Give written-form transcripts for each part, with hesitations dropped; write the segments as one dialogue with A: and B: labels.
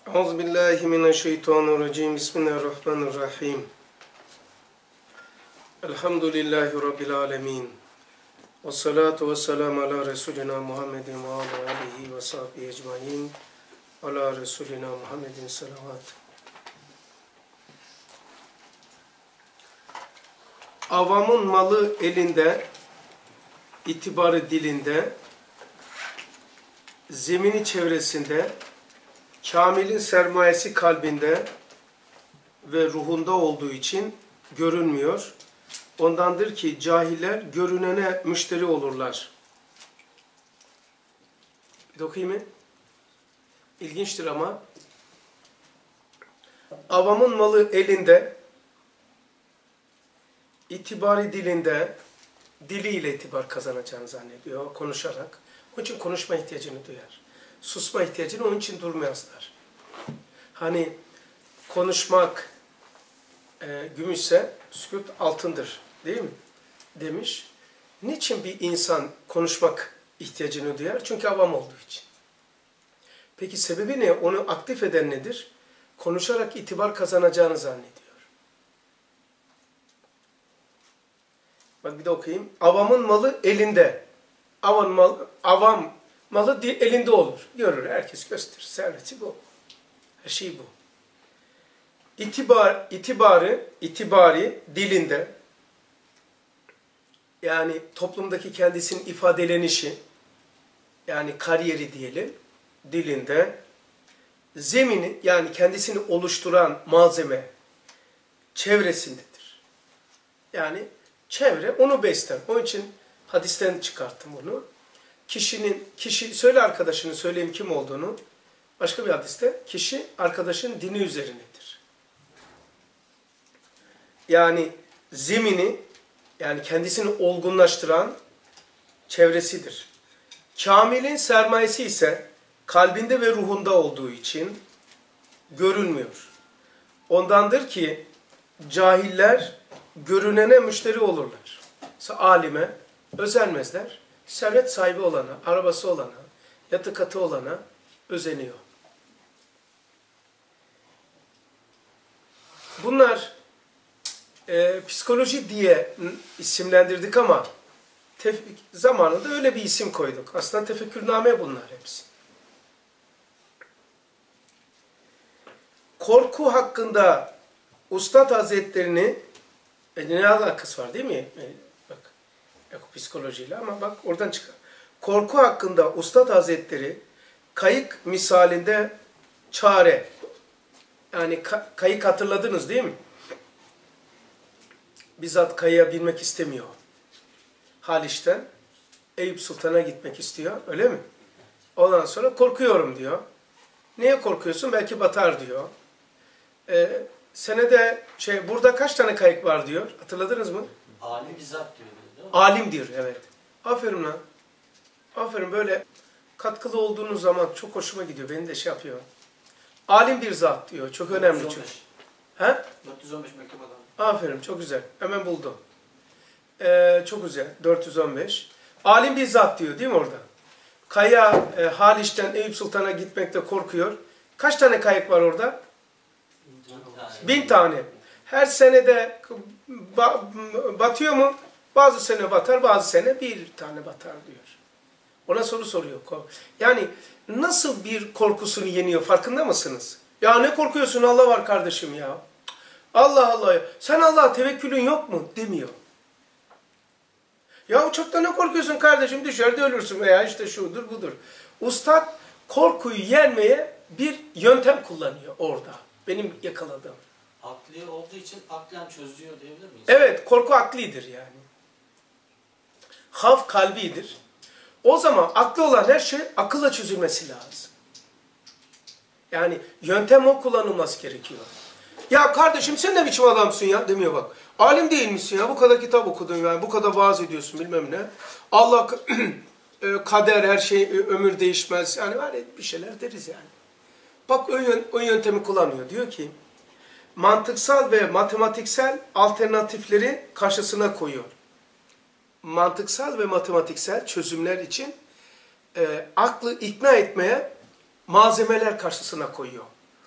A: Euzubillahimineşşeytanirracim. Bismillahirrahmanirrahim. Elhamdülillahi Rabbil alemin. Ve salatu ve selamu ala Resulina Muhammedin ve ala alihi ve sahbihi ecmain. Ala Resulina Muhammedin salavat. Avamın malı elinde, itibarı dilinde, zemini çevresinde, kamilin sermayesi kalbinde ve ruhunda olduğu için görünmüyor. Ondandır ki cahiller görünene müşteri olurlar. Bir de okuyayım mı? İlginçtir ama. Avamın malı elinde, itibarı dilinde, diliyle itibar kazanacağını zannediyor konuşarak. Onun için konuşma ihtiyacını duyar. Susma ihtiyacını onun için durmazlar. Hani konuşmak gümüşse sükût altındır değil mi? Demiş. Niçin bir insan konuşmak ihtiyacını duyar? Çünkü avam olduğu için. Peki sebebi ne? Onu aktif eden nedir? Konuşarak itibar kazanacağını zannediyor. Bak bir de okuyayım. Avamın malı elinde. Avam malı elinde olur. Görür, herkes gösterir. Serveti bu. Her şey bu. İtibari dilinde, yani toplumdaki kendisinin ifadelenişi, yani kariyeri diyelim, dilinde, zemini, yani kendisini oluşturan malzeme çevresindedir. Yani çevre onu besler. Onun için hadisten çıkarttım bunu. Söyle arkadaşını, söyleyeyim kim olduğunu. Başka bir hadiste, kişi arkadaşın dini üzerinedir. Yani zemini, yani kendisini olgunlaştıran çevresidir. Kamilin sermayesi ise kalbinde ve ruhunda olduğu için görünmüyor. Ondandır ki cahiller görünene müşteri olurlar. Alime özenmezler. Servet sahibi olana, arabası olana, yatı katı olana özeniyor. Bunlar psikoloji diye isimlendirdik ama zamanında öyle bir isim koyduk. Aslında tefekkürname bunlar hepsi. Korku hakkında Üstad Hazretlerini ne alakası var değil mi? Bak, psikolojiyle ama bak oradan çıkar. Korku hakkında Üstad Hazretleri kayık misalinde çare. Yani kayık hatırladınız değil mi? Bizzat kayığa binmek istemiyor. Haliç'ten Eyüp Sultan'a gitmek istiyor. Öyle mi? Ondan sonra korkuyorum diyor. Neye korkuyorsun? Belki batar diyor. Senede burada kaç tane kayık var diyor. Hatırladınız mı?
B: Alim bizzat diyor. Değil mi?
A: Alim diyor, evet. Aferin lan. Aferin, böyle katkılı olduğunuz zaman çok hoşuma gidiyor. Beni de şey yapıyor. Alim bir zat diyor. Çok önemli çünkü. He?
B: 415 mektup adam.
A: Aferin, çok güzel. Hemen buldum. Çok güzel. 415. Alim bir zat diyor değil mi orada? Kaya Haliç'ten Eyüp Sultan'a gitmekte korkuyor. Kaç tane kayık var orada? 1000 tane. Her senede batıyor mu? Bazı sene batar, bazı sene bir tane batar diyor. Ona soru soruyor. Yani nasıl bir korkusunu yeniyor, farkında mısınız? Ya ne korkuyorsun, Allah var kardeşim ya. Allah Allah. Sen Allah'a tevekkülün yok mu? Demiyor. Ya uçakta ne korkuyorsun kardeşim? Düşer de ölürsün veya işte şudur budur. Üstad korkuyu yenmeye bir yöntem kullanıyor orada. Benim yakaladığım.
B: Akli olduğu için aklen çözüyor diyebilir miyiz?
A: Evet, korku aklidir yani. Havf kalbidir. O zaman aklı olan her şey akılla çözülmesi lazım. Yani yöntem o kullanılması gerekiyor. Ya kardeşim sen ne biçim adamsın ya demiyor bak. Alim değil misin ya? Bu kadar kitap okudun yani. Bu kadar vaaz ediyorsun bilmem ne. Allah kader, her şey, ömür değişmez. Yani var bir şeyler deriz yani. Bak o yöntemi kullanıyor. Diyor ki mantıksal ve matematiksel alternatifleri karşısına koyuyor. Mantıksal ve matematiksel çözümler için aklı ikna etmeye malzemeler karşısına koyuyor.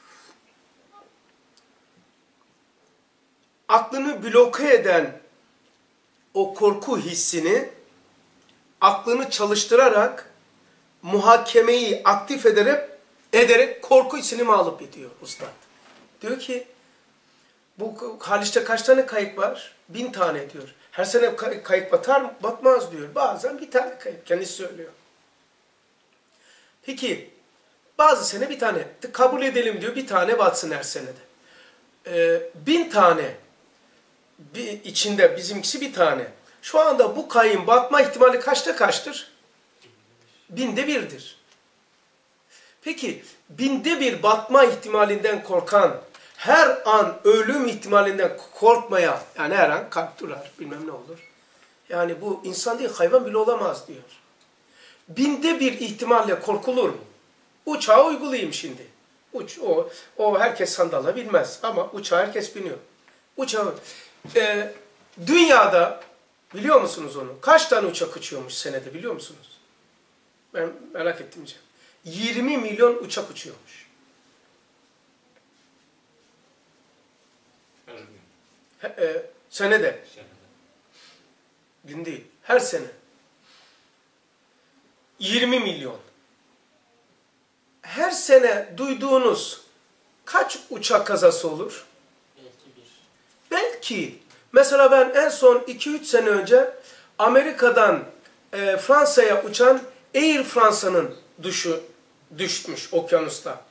A: aklını bloke eden o korku hissini aklını çalıştırarak muhakemeyi aktif ederek korku hissini mağlup ediyor ustad. Diyor ki bu Haliç'te kaç tane kayık var? 1000 tane diyor. Her sene kayık batar mı? Batmaz diyor. Bazen bir tane kayık. Kendisi söylüyor. Peki bazı sene bir tane. Kabul edelim diyor. Bir tane batsın her senede. 1000 tane içinde bizimkisi bir tane. Şu anda bu kayığın batma ihtimali kaçta kaçtır? 1000'de 1'dir. Peki 1000'de 1 batma ihtimalinden korkan, her an ölüm ihtimalinden korkmaya, yani her an kalp durar, bilmem ne olur. Yani bu insan değil, hayvan bile olamaz diyor. 1000'de 1 ihtimalle korkulur mu? Uçağa uygulayayım şimdi. O herkes sandala binmez ama uçağa herkes biniyor. Dünyada biliyor musunuz onu? Kaç tane uçak uçuyormuş senede biliyor musunuz? Ben merak ettim canım. 20 milyon uçak uçuyormuş. Senede. Gün değil. Her sene. 20 milyon. Her sene duyduğunuz kaç uçak kazası olur?
B: Belki bir.
A: Belki. Mesela ben en son 2-3 sene önce Amerika'dan Fransa'ya uçan Air Fransa'nın düşmüş okyanusta.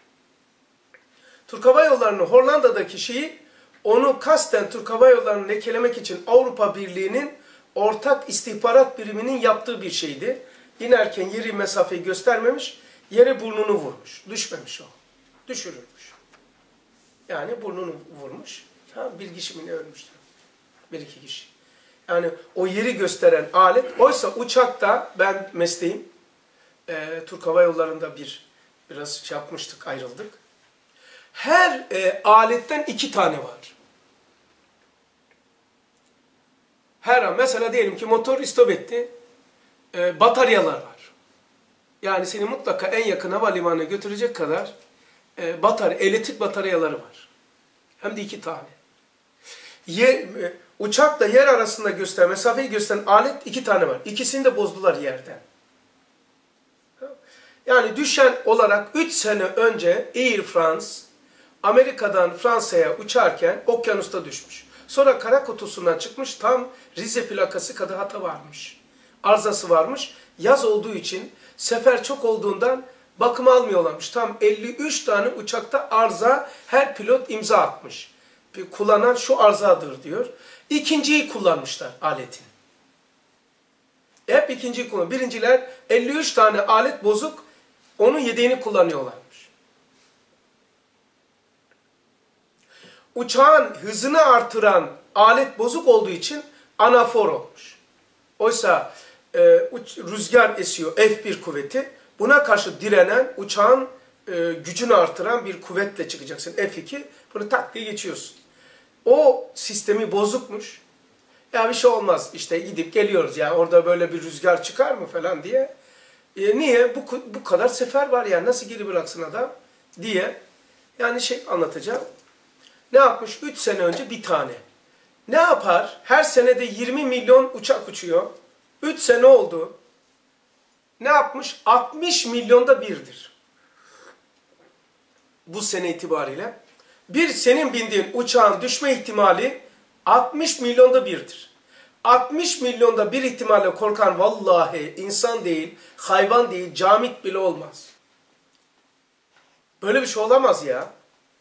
A: Türk Hava Yolları'nın Hollanda'daki şeyi onu kasten Türk Hava Yolları'nı lekelemek için Avrupa Birliği'nin ortak istihbarat biriminin yaptığı bir şeydi. İnerken yeri mesafeyi göstermemiş, yere burnunu vurmuş. Düşmemiş o. Düşürülmüş. Yani burnunu vurmuş. Bir kişi mi ne ölmüştü? 1-2 kişi. Yani o yeri gösteren alet. Oysa uçakta ben mesleğim Türk Hava Yolları'nda biraz şey yapmıştık, ayrıldık. Her aletten 2 tane var. Her an mesela diyelim ki motor istop etti. Bataryalar var. Yani seni mutlaka en yakın havalimanına götürecek kadar elektrik bataryaları var. Hem de 2 tane. Uçakla yer arasında mesafeyi gösteren alet 2 tane var. İkisini de bozdular yerden. Yani düşen olarak 3 sene önce Air France Amerika'dan Fransa'ya uçarken okyanusta düşmüş. Sonra kara kutusundan çıkmış, tam Rize plakası kadar hata varmış. Arızası varmış. Yaz olduğu için sefer çok olduğundan bakım almıyorlarmış. Tam 53 tane uçakta arıza, her pilot imza atmış. Kullanan şu arızadır diyor. İkinciyi kullanmışlar aletin. Hep ikinciyi kullanıyor. Birinciler 53 tane alet bozuk, onun yedeğini kullanıyorlarmış. Uçağın hızını artıran alet bozuk olduğu için anafor olmuş. Oysa rüzgar esiyor, F1 kuvveti. Buna karşı direnen, uçağın gücünü artıran bir kuvvetle çıkacaksın. F2, bunu tak diye geçiyorsun. O sistemi bozukmuş. Ya bir şey olmaz, işte gidip geliyoruz ya, orada böyle bir rüzgar çıkar mı falan diye. Niye? Bu kadar sefer var ya, nasıl geri bıraksın adam diye. Yani anlatacağım. Ne yapmış? 3 sene önce bir tane. Ne yapar? Her senede 20 milyon uçak uçuyor. 3 sene oldu. Ne yapmış? 60 milyonda birdir. Bu sene itibariyle. Senin bindiğin uçağın düşme ihtimali 60 milyonda birdir. 60 milyonda bir ihtimalle korkan vallahi insan değil, hayvan değil, camit bile olmaz. Böyle bir şey olamaz ya.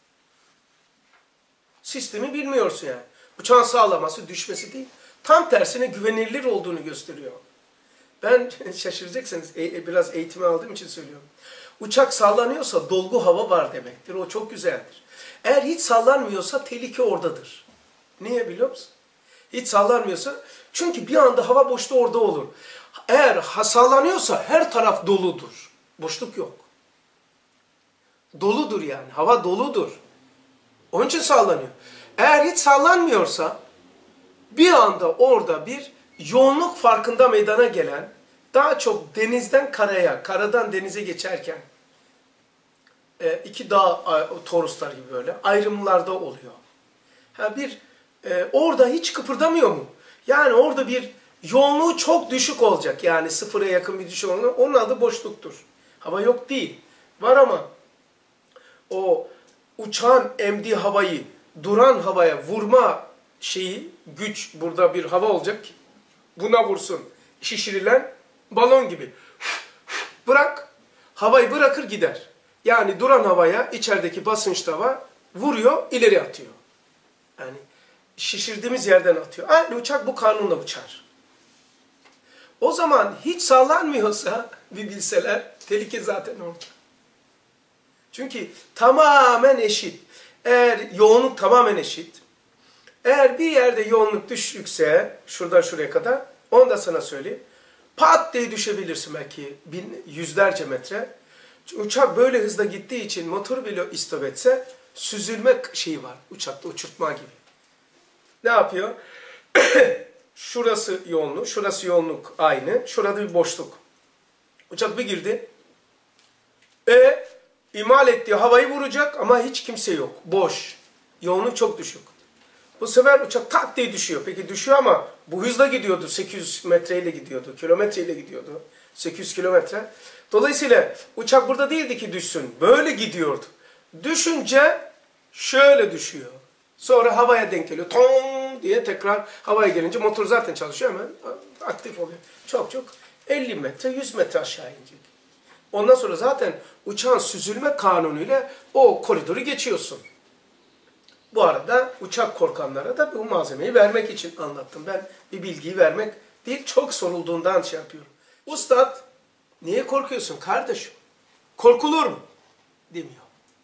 A: Sistemi bilmiyorsun yani. Uçağın sağlaması, düşmesi değil. Tam tersine güvenilir olduğunu gösteriyor. Ben şaşıracaksınız, biraz eğitimi aldığım için söylüyorum. Uçak sallanıyorsa dolgu hava var demektir. O çok güzeldir. Eğer hiç sallanmıyorsa tehlike oradadır. Niye biliyor musun? Hiç sallanmıyorsa, çünkü bir anda hava boşluğu orada olur. Eğer sallanıyorsa her taraf doludur. Boşluk yok. Doludur yani. Hava doludur. Onun için sallanıyor. Eğer hiç sallanmıyorsa bir anda orada bir yoğunluk farkında meydana gelen, daha çok denizden karaya, karadan denize geçerken 2 dağ toruslar gibi böyle ayrımlarda oluyor. Bir orada hiç kıpırdamıyor mu? Yani orada bir yoğunluğu çok düşük olacak. Yani sıfıra yakın bir düşük olacak. Onun adı boşluktur. Hava yok değil. Var ama o uçağın emdiği havayı duran havaya vurma şeyi, güç, burada bir hava olacak ki buna vursun. Şişirilen balon gibi. Bırak, havayı bırakır gider. Yani duran havaya içerideki basınçlı hava vuruyor, ileri atıyor. Yani şişirdiğimiz yerden atıyor. Aynı uçak bu kanunla uçar. O zaman hiç sallanmıyorsa bir bilseler, tehlike zaten orada. Çünkü tamamen eşit. Eğer yoğunluk tamamen eşit, eğer bir yerde yoğunluk düşükse, şuradan şuraya kadar, onu da sana söyleyeyim. Pat diye düşebilirsin belki yüzlerce metre. Uçak böyle hızla gittiği için motor bile istop etse, süzülme şeyi var uçakta, uçurtma gibi. Ne yapıyor? Şurası yoğunluk, şurası yoğunluk aynı. Şurada bir boşluk. Uçak bir girdi. İmal ettiği havayı vuracak ama hiç kimse yok. Boş. Yoğunluk çok düşük. Bu sefer uçak tak diye düşüyor. Peki düşüyor ama bu hızla gidiyordu. 800 metreyle gidiyordu. Kilometreyle gidiyordu. 800 kilometre. Dolayısıyla uçak burada değildi ki düşsün. Böyle gidiyordu. Düşünce şöyle düşüyor. Sonra havaya denk geliyor. Tom diye tekrar havaya gelince motor zaten çalışıyor, hemen aktif oluyor. Çok 50 metre 100 metre aşağı inecek. Ondan sonra zaten uçağın süzülme kanunuyla o koridoru geçiyorsun. Bu arada uçak korkanlara da bu malzemeyi vermek için anlattım. Ben bir bilgiyi vermek değil, çok sorulduğundan şey yapıyorum. Ustad, niye korkuyorsun kardeşim? Korkulur mu? Demiyor.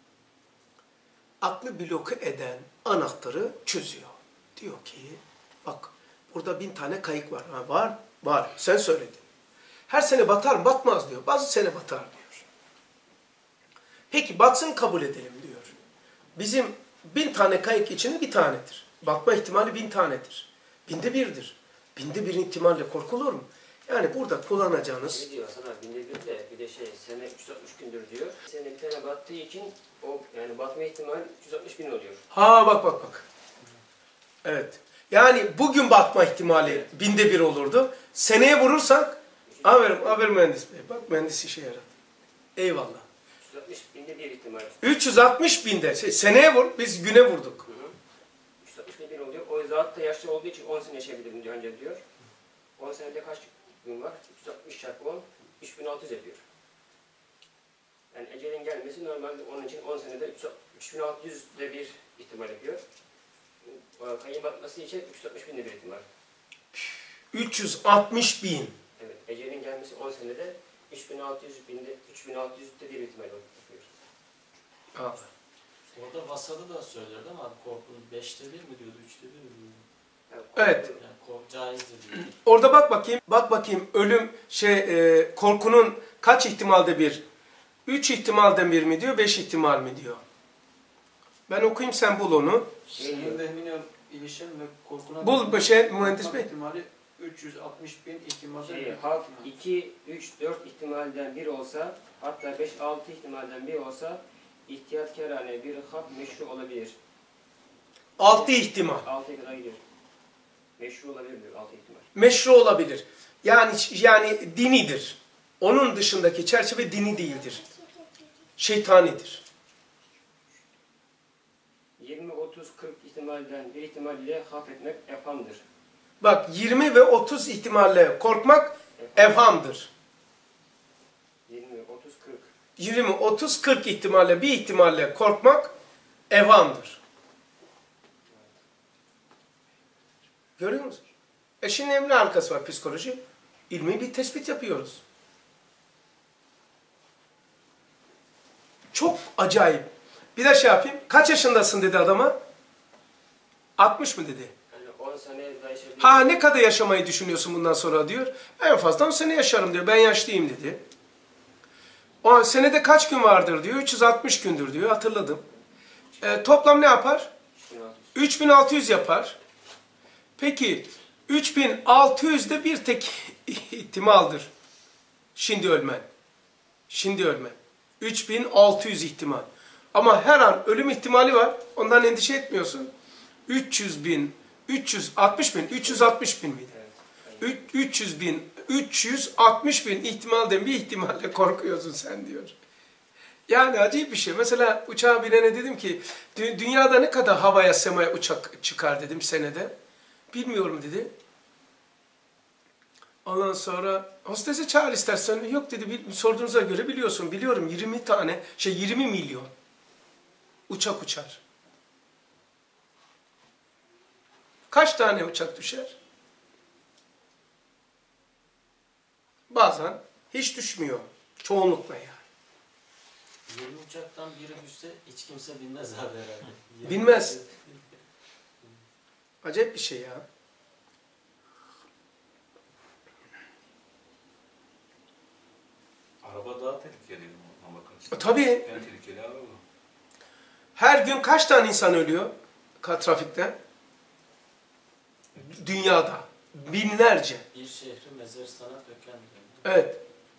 A: Aklı bloke eden anahtarı çözüyor. Diyor ki, bak burada 1000 tane kayık var. Ha, var. Sen söyledin. Her sene batar mı? Batmaz diyor. Bazı sene batar diyor. Peki batsın, kabul edelim diyor. Bizim 1000 tane kayık içinde bir tanedir. Batma ihtimali 1000 tanedir. 1000'de 1'dir. 1000'de 1 ihtimalle korkulur mu? Yani burada kullanacağınız...
C: Ne diyor sana 1000'de 1 de bir de sene 360 gündür diyor. Sene bir tane battığı için o yani batma ihtimali 360 bin oluyor.
A: Ha bak. Evet. Yani bugün batma ihtimali 1000'de 1 olurdu. Seneye vurursak, aferin mühendis bey. Bak mühendis işe yaradı. Eyvallah.
C: 360 binde bir ihtimal.
A: 360 binde. Seneye vur, biz güne vurduk.
C: 360 bin oluyor. O zat da yaşlı olduğu için 10 sene yaşayabilirim diyor önce diyor. 10 senede kaç gün var? 360 çarpı 10, 3600 yapıyor. Yani ecelin gelmesi normalde onun için 10 senede 3600'de bir ihtimal yapıyor. Kayın batması için 360 binde bir ihtimal.
A: 360 bin.
C: Evet, ecelin gelmesi 10 senede 3600'de bir ihtimal yapıyor.
A: Allah.
B: Orada Vasat'ı da söylerdi ama korkunun 5'te 1 mi diyordu, 3'te 1 mi diyordu?
A: Evet.
B: Yani caizdir diyordu.
A: Orada bak bakayım ölüm korkunun kaç ihtimalde bir? 3 ihtimalden bir mi diyor, 5 ihtimal mi diyor? Ben okuyayım, sen bul onu.
D: Senin vehmine ilişen ve korkuna...
A: Bul mühendis bey.
D: İhtimali 360 bin ihtimalden
C: Halk 2, 3, 4 ihtimalden bir olsa, hatta 5, 6 ihtimalden bir olsa, ihtiyatkarane bir hak meşru olabilir.
A: 6 ihtimal.
C: 6'ya kadar gidiyor. Meşru olabilir diyor 6 ihtimal.
A: Meşru olabilir. Yani dinidir. Onun dışındaki çerçeve dini değildir. Şeytanidir.
C: 20, 30, 40 ihtimalden bir ihtimal ile haf etmek efhamdır.
A: Bak 20 ve 30 ihtimalle korkmak evhamdır.
C: 20, 30, 40.
A: 20, 30, 40 ihtimalle bir ihtimalle korkmak evhamdır. Görüyor musun? Şimdi ne alakası var psikoloji? İlmi bir tespit yapıyoruz. Çok acayip. Bir de şey yapayım. Kaç yaşındasın dedi adama? 60 mı dedi?
C: Yani 10 sene daha yaşayabilir.
A: Ha ne kadar yaşamayı düşünüyorsun bundan sonra diyor. En fazla 10 sene yaşarım diyor. Ben yaşlıyım dedi. O senede kaç gün vardır diyor. 360 gündür diyor. Hatırladım. Toplam ne yapar? 3600 yapar. Peki 3600'de bir tek ihtimaldir. Şimdi ölmen. 3600 ihtimal. Ama her an ölüm ihtimali var. Ondan endişe etmiyorsun. 300 bin 360 bin, 360 bin miydi?
C: Evet.
A: 300 bin, 360 bin ihtimalden bir ihtimalle korkuyorsun sen diyor. Yani acayip bir şey. Mesela uçağa binene dedim ki dünyada ne kadar havaya semaya uçak çıkar dedim senede. Bilmiyorum dedi. Ondan sonra hostese çağır istersen. Yok dedi, sorduğunuza göre biliyorsun. Biliyorum 20 milyon uçak uçar. Kaç tane uçak düşer? Bazen hiç düşmüyor. Çoğunlukla yani.
B: 20 uçaktan biri düşse hiç kimse binmez abi herhalde.
A: Binmez. Acayip bir şey ya.
E: Araba daha tehlikeli ona bakın.
A: Tabii.
E: En tehlikeli araba.
A: Her gün kaç tane insan ölüyor trafikte? Dünyada. Binlerce.
B: Bir şehri mezaristana döken diyor.
A: Evet.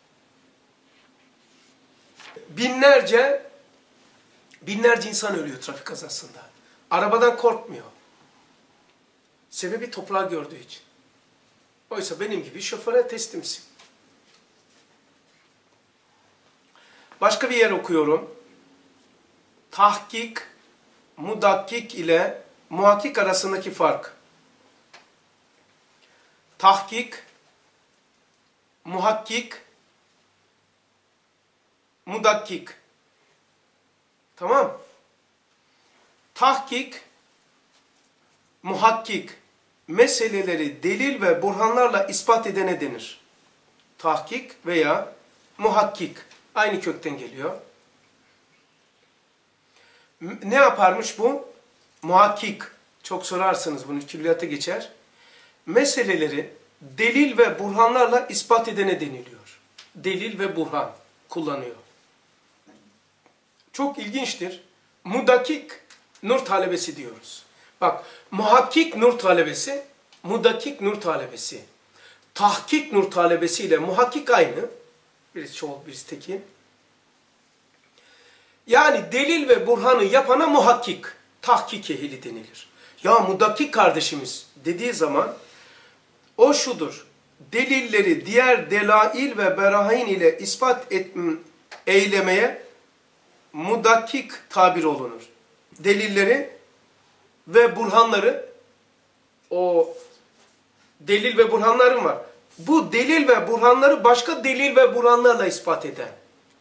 A: Binlerce insan ölüyor trafik kazasında. Arabadan korkmuyor. Sebebi toprağı gördüğü için. Oysa benim gibi şoföre teslimsin. Başka bir yer okuyorum. Tahkik, mudakkik ile muhakkik arasındaki fark. Tahkik, muhakkik, mudakkik. Tamam. Tahkik, muhakkik meseleleri delil ve burhanlarla ispat edene denir. Tahkik veya muhakkik aynı kökten geliyor. Ne yaparmış bu? Muhakkik. Çok sorarsınız, bunu külliyata geçer. Meseleleri delil ve burhanlarla ispat edene deniliyor. Delil ve burhan kullanıyor. Çok ilginçtir. Mudakkik nur talebesi diyoruz. Bak, muhakkik nur talebesi, mudakkik nur talebesi. Tahkik nur talebesi ile muhakkik aynı. Birisi çoğul, birisi tekil. Yani delil ve burhanı yapana muhakkik, tahkik ehli denilir. Ya mudakkik kardeşimiz dediği zaman o şudur. Delilleri diğer delail ve berahin ile ispat eylemeye mudakkik tabir olunur. Delilleri ve burhanları, o delil ve burhanlarım var. Bu delil ve burhanları başka delil ve burhanlarla ispat eden.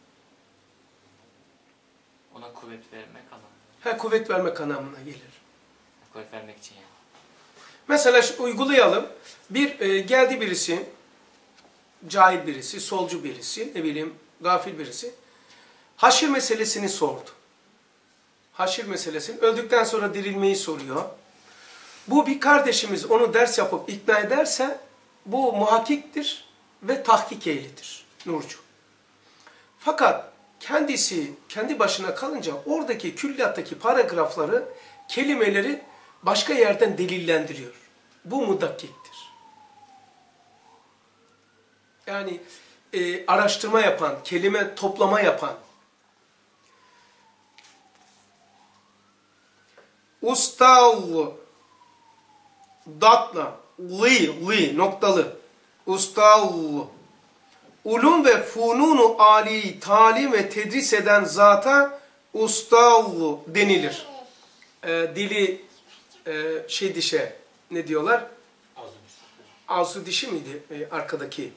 F: Ona kuvvet vermek anlamında.
A: Kuvvet vermek anlamına gelir.
F: Kuvvet vermek için yani.
A: Mesela uygulayalım. Geldi birisi, cahil birisi, solcu birisi, ne bileyim gafil birisi. Haşir meselesini sordu. Haşir meselesini, öldükten sonra dirilmeyi soruyor. Bu bir kardeşimiz onu ders yapıp ikna ederse bu muhakkiktir ve tahkik ehlidir. Nurcu. Fakat kendisi kendi başına kalınca oradaki külliyattaki paragrafları, kelimeleri başka yerden delillendiriyor. Bu mudakkiktir. Yani araştırma yapan, kelime toplama yapan. Ustav datla, li noktalı. Ustav ulum ve fununu ali talim ve tedris eden zata ustav denilir. Dili dişe ne diyorlar? Ağzı dişi miydi arkadaki?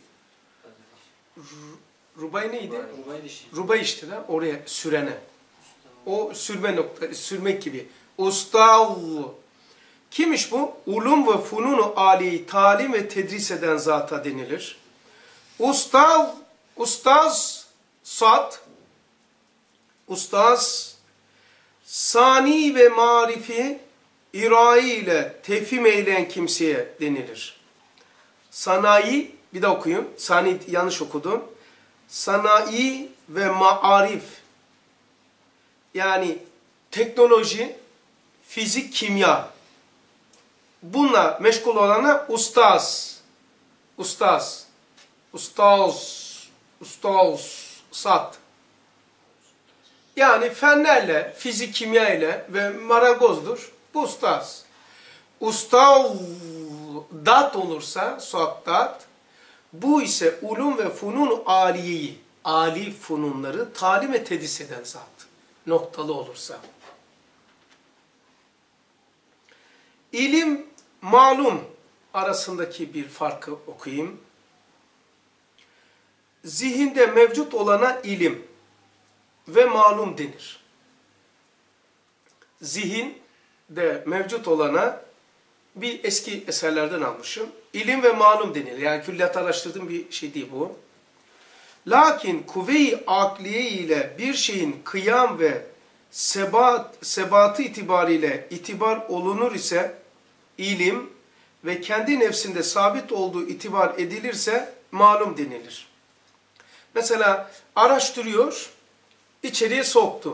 A: Rubay neydi?
B: Rubay dişi.
A: Rubay işte de oraya sürene. O sürme nokta, sürmek gibi. Ustav. Kimmiş bu? Ulum ve fununu ali talim ve tedris eden zata denilir. Ustav, ustaz, sat, ustaz, sani ve marifi irai ile tefhim eyleyen kimseye denilir. Sanayi, bir de okuyun. Sani yanlış okudum. Sanayi ve maarif. Yani teknoloji, fizik, kimya. Bununla meşgul olana ustaz. Ustaz. Ustaz. Sat. Yani fenlerle, fizik, kimya ile ve marangozdur. Bu ustaz. Ustadat olursa, suattat, bu ise ulum ve funun aliyeyi, ali fununları talim ve tedris eden zat. Noktalı olursa. İlim, malum arasındaki bir farkı okuyayım. Zihinde mevcut olana ilim ve malum denir. Zihinde mevcut olana bir eski eserlerden almışım. İlim ve malum denir. Yani külliyat araştırdığım bir şey değil bu. Lakin kuvve-i akliye ile bir şeyin kıyam ve sebatı itibariyle itibar olunur ise ilim ve kendi nefsinde sabit olduğu itibar edilirse malum denilir. Mesela araştırıyor, içeriye soktu.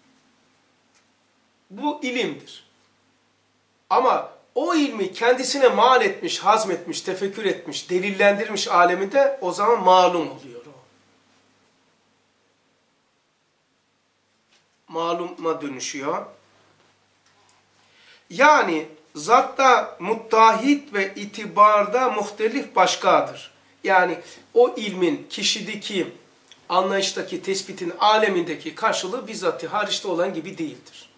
A: Bu ilimdir. Ama o ilmi kendisine mal etmiş, hazmetmiş, tefekkür etmiş, delillendirmiş aleminde o zaman malum oluyor o. Maluma dönüşüyor. Yani zatta muttahit ve itibarda muhtelif başkadır. Yani o ilmin kişideki, anlayıştaki, tespitin alemindeki karşılığı bizzat hariçte olan gibi değildir.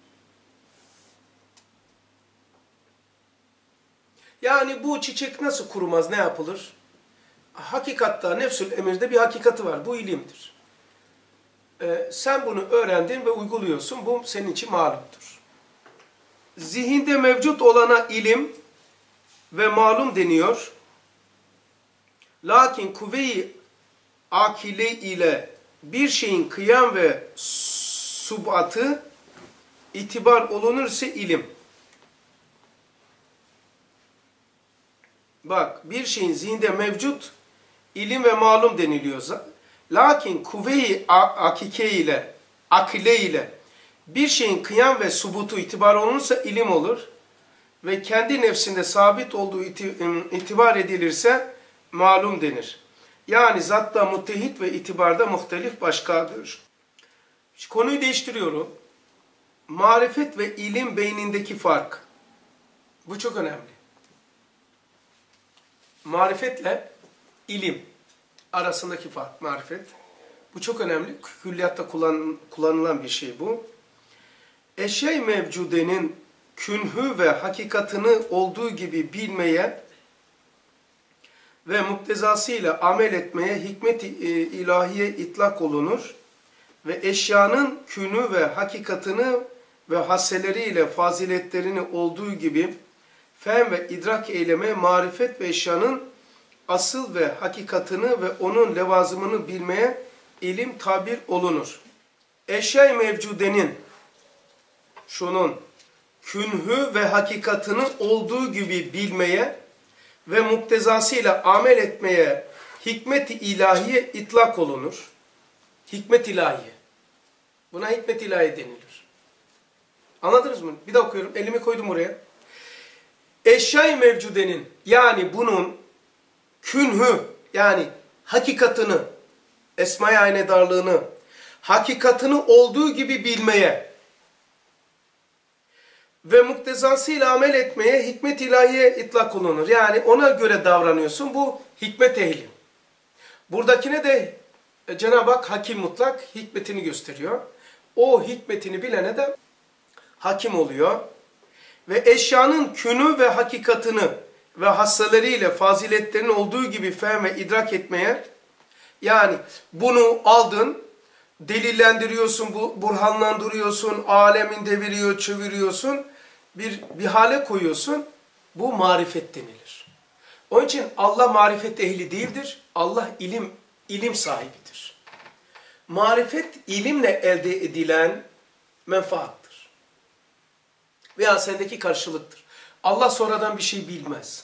A: Yani bu çiçek nasıl kurumaz, ne yapılır? Hakikatta, nefsül emirde bir hakikati var. Bu ilimdir. Sen bunu öğrendin ve uyguluyorsun. Bu senin için malumdur. Zihinde mevcut olana ilim ve malum deniyor. Lakin kuvve-i akile ile bir şeyin kıyam ve subatı itibar olunursa ilim. Bak, bir şeyin zihinde mevcut ilim ve malum deniliyor. Lakin kuvve-i akile ile bir şeyin kıyam ve subutu itibar olunursa ilim olur. Ve kendi nefsinde sabit olduğu itibar edilirse malum denir. Yani zatta muttehit ve itibarda muhtelif başkadır. Konuyu değiştiriyorum. Marifet ve ilim beynindeki fark. Bu çok önemli. Marifetle ilim arasındaki fark, marifet. Bu çok önemli. Külliyatta kullanılan bir şey bu. Eşya-i mevcudenin künhü ve hakikatını olduğu gibi bilmeye ve muktezasıyla amel etmeye hikmet-i ilahiye itlak olunur ve eşyanın künhü ve hakikatını ve hasseleriyle faziletlerini olduğu gibi fehm ve idrak eyleme, marifet ve eşyanın asıl ve hakikatını ve onun levazımını bilmeye ilim tabir olunur. Eşya-i mevcudenin şunun künhü ve hakikatını olduğu gibi bilmeye ve muktezasıyla amel etmeye hikmet-i ilahiye itlak olunur. Hikmet ilahiye. Buna hikmet ilahiye denilir. Anladınız mı? Bir daha okuyorum. Elimi koydum oraya. Eşya-i mevcudenin yani bunun künhü yani hakikatını, esma-i aynedarlığını, hakikatını olduğu gibi bilmeye ve muktezasıyla amel etmeye hikmet ilahiye itlak olunur. Yani ona göre davranıyorsun. Bu hikmet ehli. Buradakine de Cenab-ı Hak hakim mutlak hikmetini gösteriyor. O hikmetini bilene de hakim oluyor. Ve eşyanın künü ve hakikatını ve hasseleriyle faziletlerinin olduğu gibi fehm ve idrak etmeye yani bunu aldın, delillendiriyorsun, burhanlandırıyorsun, alemin deviriyor, çeviriyorsun, bir hale koyuyorsun. Bu marifet denilir. Onun için Allah marifet ehli değildir. Allah ilim sahibidir. Marifet ilimle elde edilen menfaattır. Veya sendeki karşılıktır. Allah sonradan bir şey bilmez.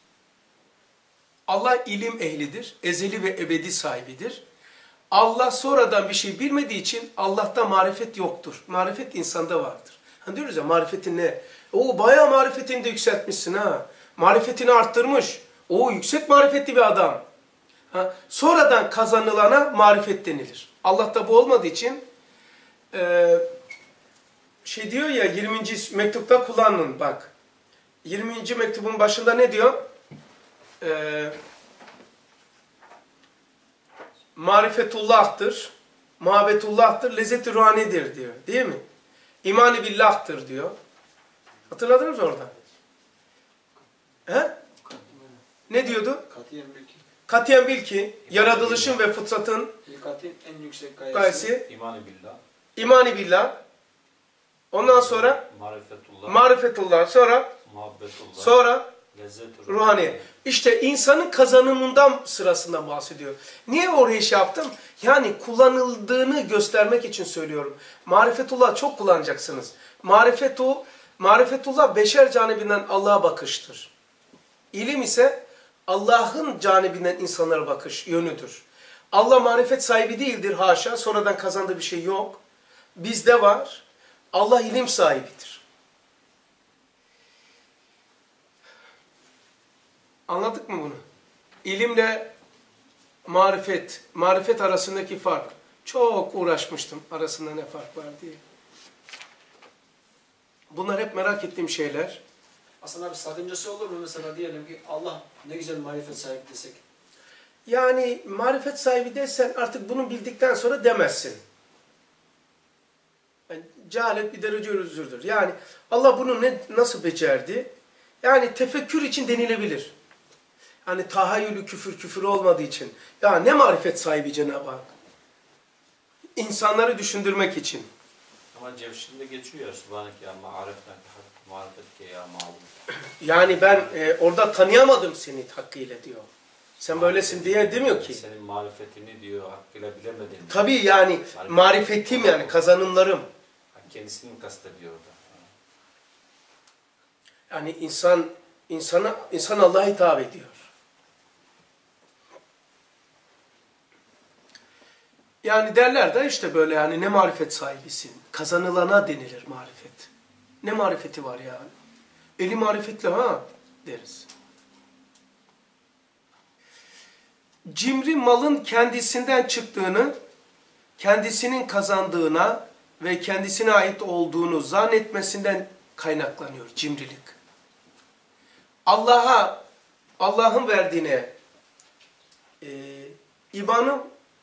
A: Allah ilim ehlidir. Ezeli ve ebedi sahibidir. Allah sonradan bir şey bilmediği için Allah'ta marifet yoktur. Marifet insanda vardır. Hani diyoruz ya marifetin ne? O bayağı marifetini de yükseltmişsin ha. Marifetini arttırmış. O yüksek marifetli bir adam. Ha? Sonradan kazanılana marifet denilir. Allah'ta bu olmadığı için diyor ya 20. mektupta kullanın bak. 20. mektubun başında ne diyor? Marifetullah'tır, muhabbetullah'tır, lezzet-i ruhanidir diyor. Değil mi? İman-ı billah'tır diyor. Hatırladınız mı orada? He? Ne diyordu?
D: Katiyen bil ki.
A: Katiyen bil ki yaratılışın ve fıtratın
D: Hilkatin en yüksek
A: gayesi
E: İmanı billah,
A: İman-ı billah. Ondan sonra
E: marifetullah,
A: marifetullah.
E: muhabbetullah,
A: Sonra
E: lezzet-i
A: ruhani. İşte insanın kazanımından sırasında bahsediyor. Niye orayı şey yaptım? Yani kullanıldığını göstermek için söylüyorum. Marifetullah çok kullanacaksınız. Marifetullah beşer canibinden Allah'a bakıştır. İlim ise Allah'ın canibinden insanlara bakış yönüdür. Allah marifet sahibi değildir haşa. Sonradan kazandığı bir şey yok. Bizde var. Allah ilim sahibidir. Anladık mı bunu? İlimle marifet arasındaki fark. Çok uğraşmıştım arasında ne fark var diye. Bunlar hep merak ettiğim şeyler.
D: Aslında bir sakıncası olur mu mesela diyelim ki Allah ne güzel marifet sahibi desek.
A: Yani marifet sahibi dersen artık bunu bildikten sonra demezsin. Yani cehalet bir derece özürdür. Yani Allah bunu nasıl becerdi? Yani tefekkür için denilebilir. Yani tahayyülü küfür olmadığı için. Ya ne marifet sahibi Cenab-ı Hak. İnsanları düşündürmek için.
E: Ama Cevşin'de geçiyor ya, Subhaneke ya ma'arifnake hak, marifetke ya ma'lum.
A: Yani ben orada tanıyamadım seni hakkıyla diyor. Sen böylesin diye demiyor ki.
E: Senin marifetini diyor, hakkıyla bilemedin.
A: Tabii yani marifetim yani kazanımlarım.
E: Kendisini mi kastediyor orada?
A: Yani insan Allah'a hitap ediyor. Yani derler de işte böyle yani ne marifet sahibisin. Kazanılana denilir marifet. Ne marifeti var yani? Eli marifetli ha deriz. Cimri malın kendisinden çıktığını, kendisinin kazandığına ve kendisine ait olduğunu zannetmesinden kaynaklanıyor cimrilik. Allah'ın verdiğine imanım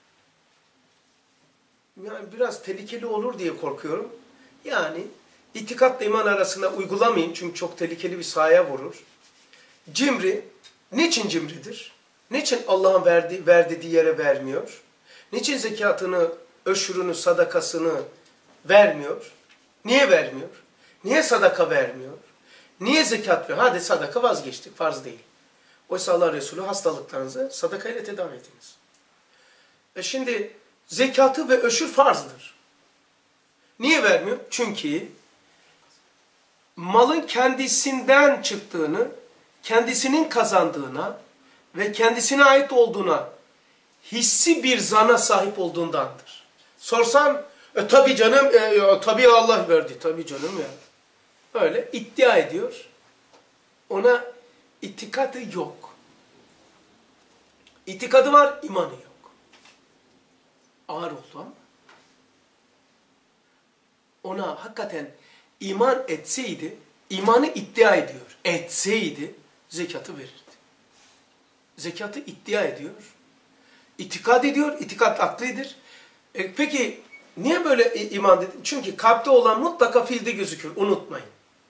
A: yani biraz tehlikeli olur diye korkuyorum. Yani itikatla iman arasında uygulamayın çünkü çok tehlikeli bir sahaya vurur. Cimri, niçin cimridir? Niçin Allah'ın verdiği yere vermiyor? Niçin zekatını, öşürünü, sadakasını vermiyor? Niye vermiyor? Niye sadaka vermiyor? Niye zekat veriyor? Hadi sadaka vazgeçtik, farz değil. Oysa Allah Resulü hastalıklarınızı sadaka ile tedavi ediniz. Şimdi zekatı ve öşür farzdır. Niye vermiyor? Çünkü malın kendisinden çıktığını, kendisinin kazandığına ve kendisine ait olduğuna hissi bir zana sahip olduğundandır. Sorsan, tabii canım, tabii Allah verdi, tabii canım ya. Öyle iddia ediyor. Ona itikadı yok. İtikadı var, imanı yok. Ağır oldu ama. Ona hakikaten iman etseydi, imanı iddia ediyor. Etseydi zekatı verirdi. Zekatı iddia ediyor. İtikad ediyor, itikat aklidir. Peki niye böyle iman dedin? Çünkü kalpte olan mutlaka fiilde gözükür. Unutmayın.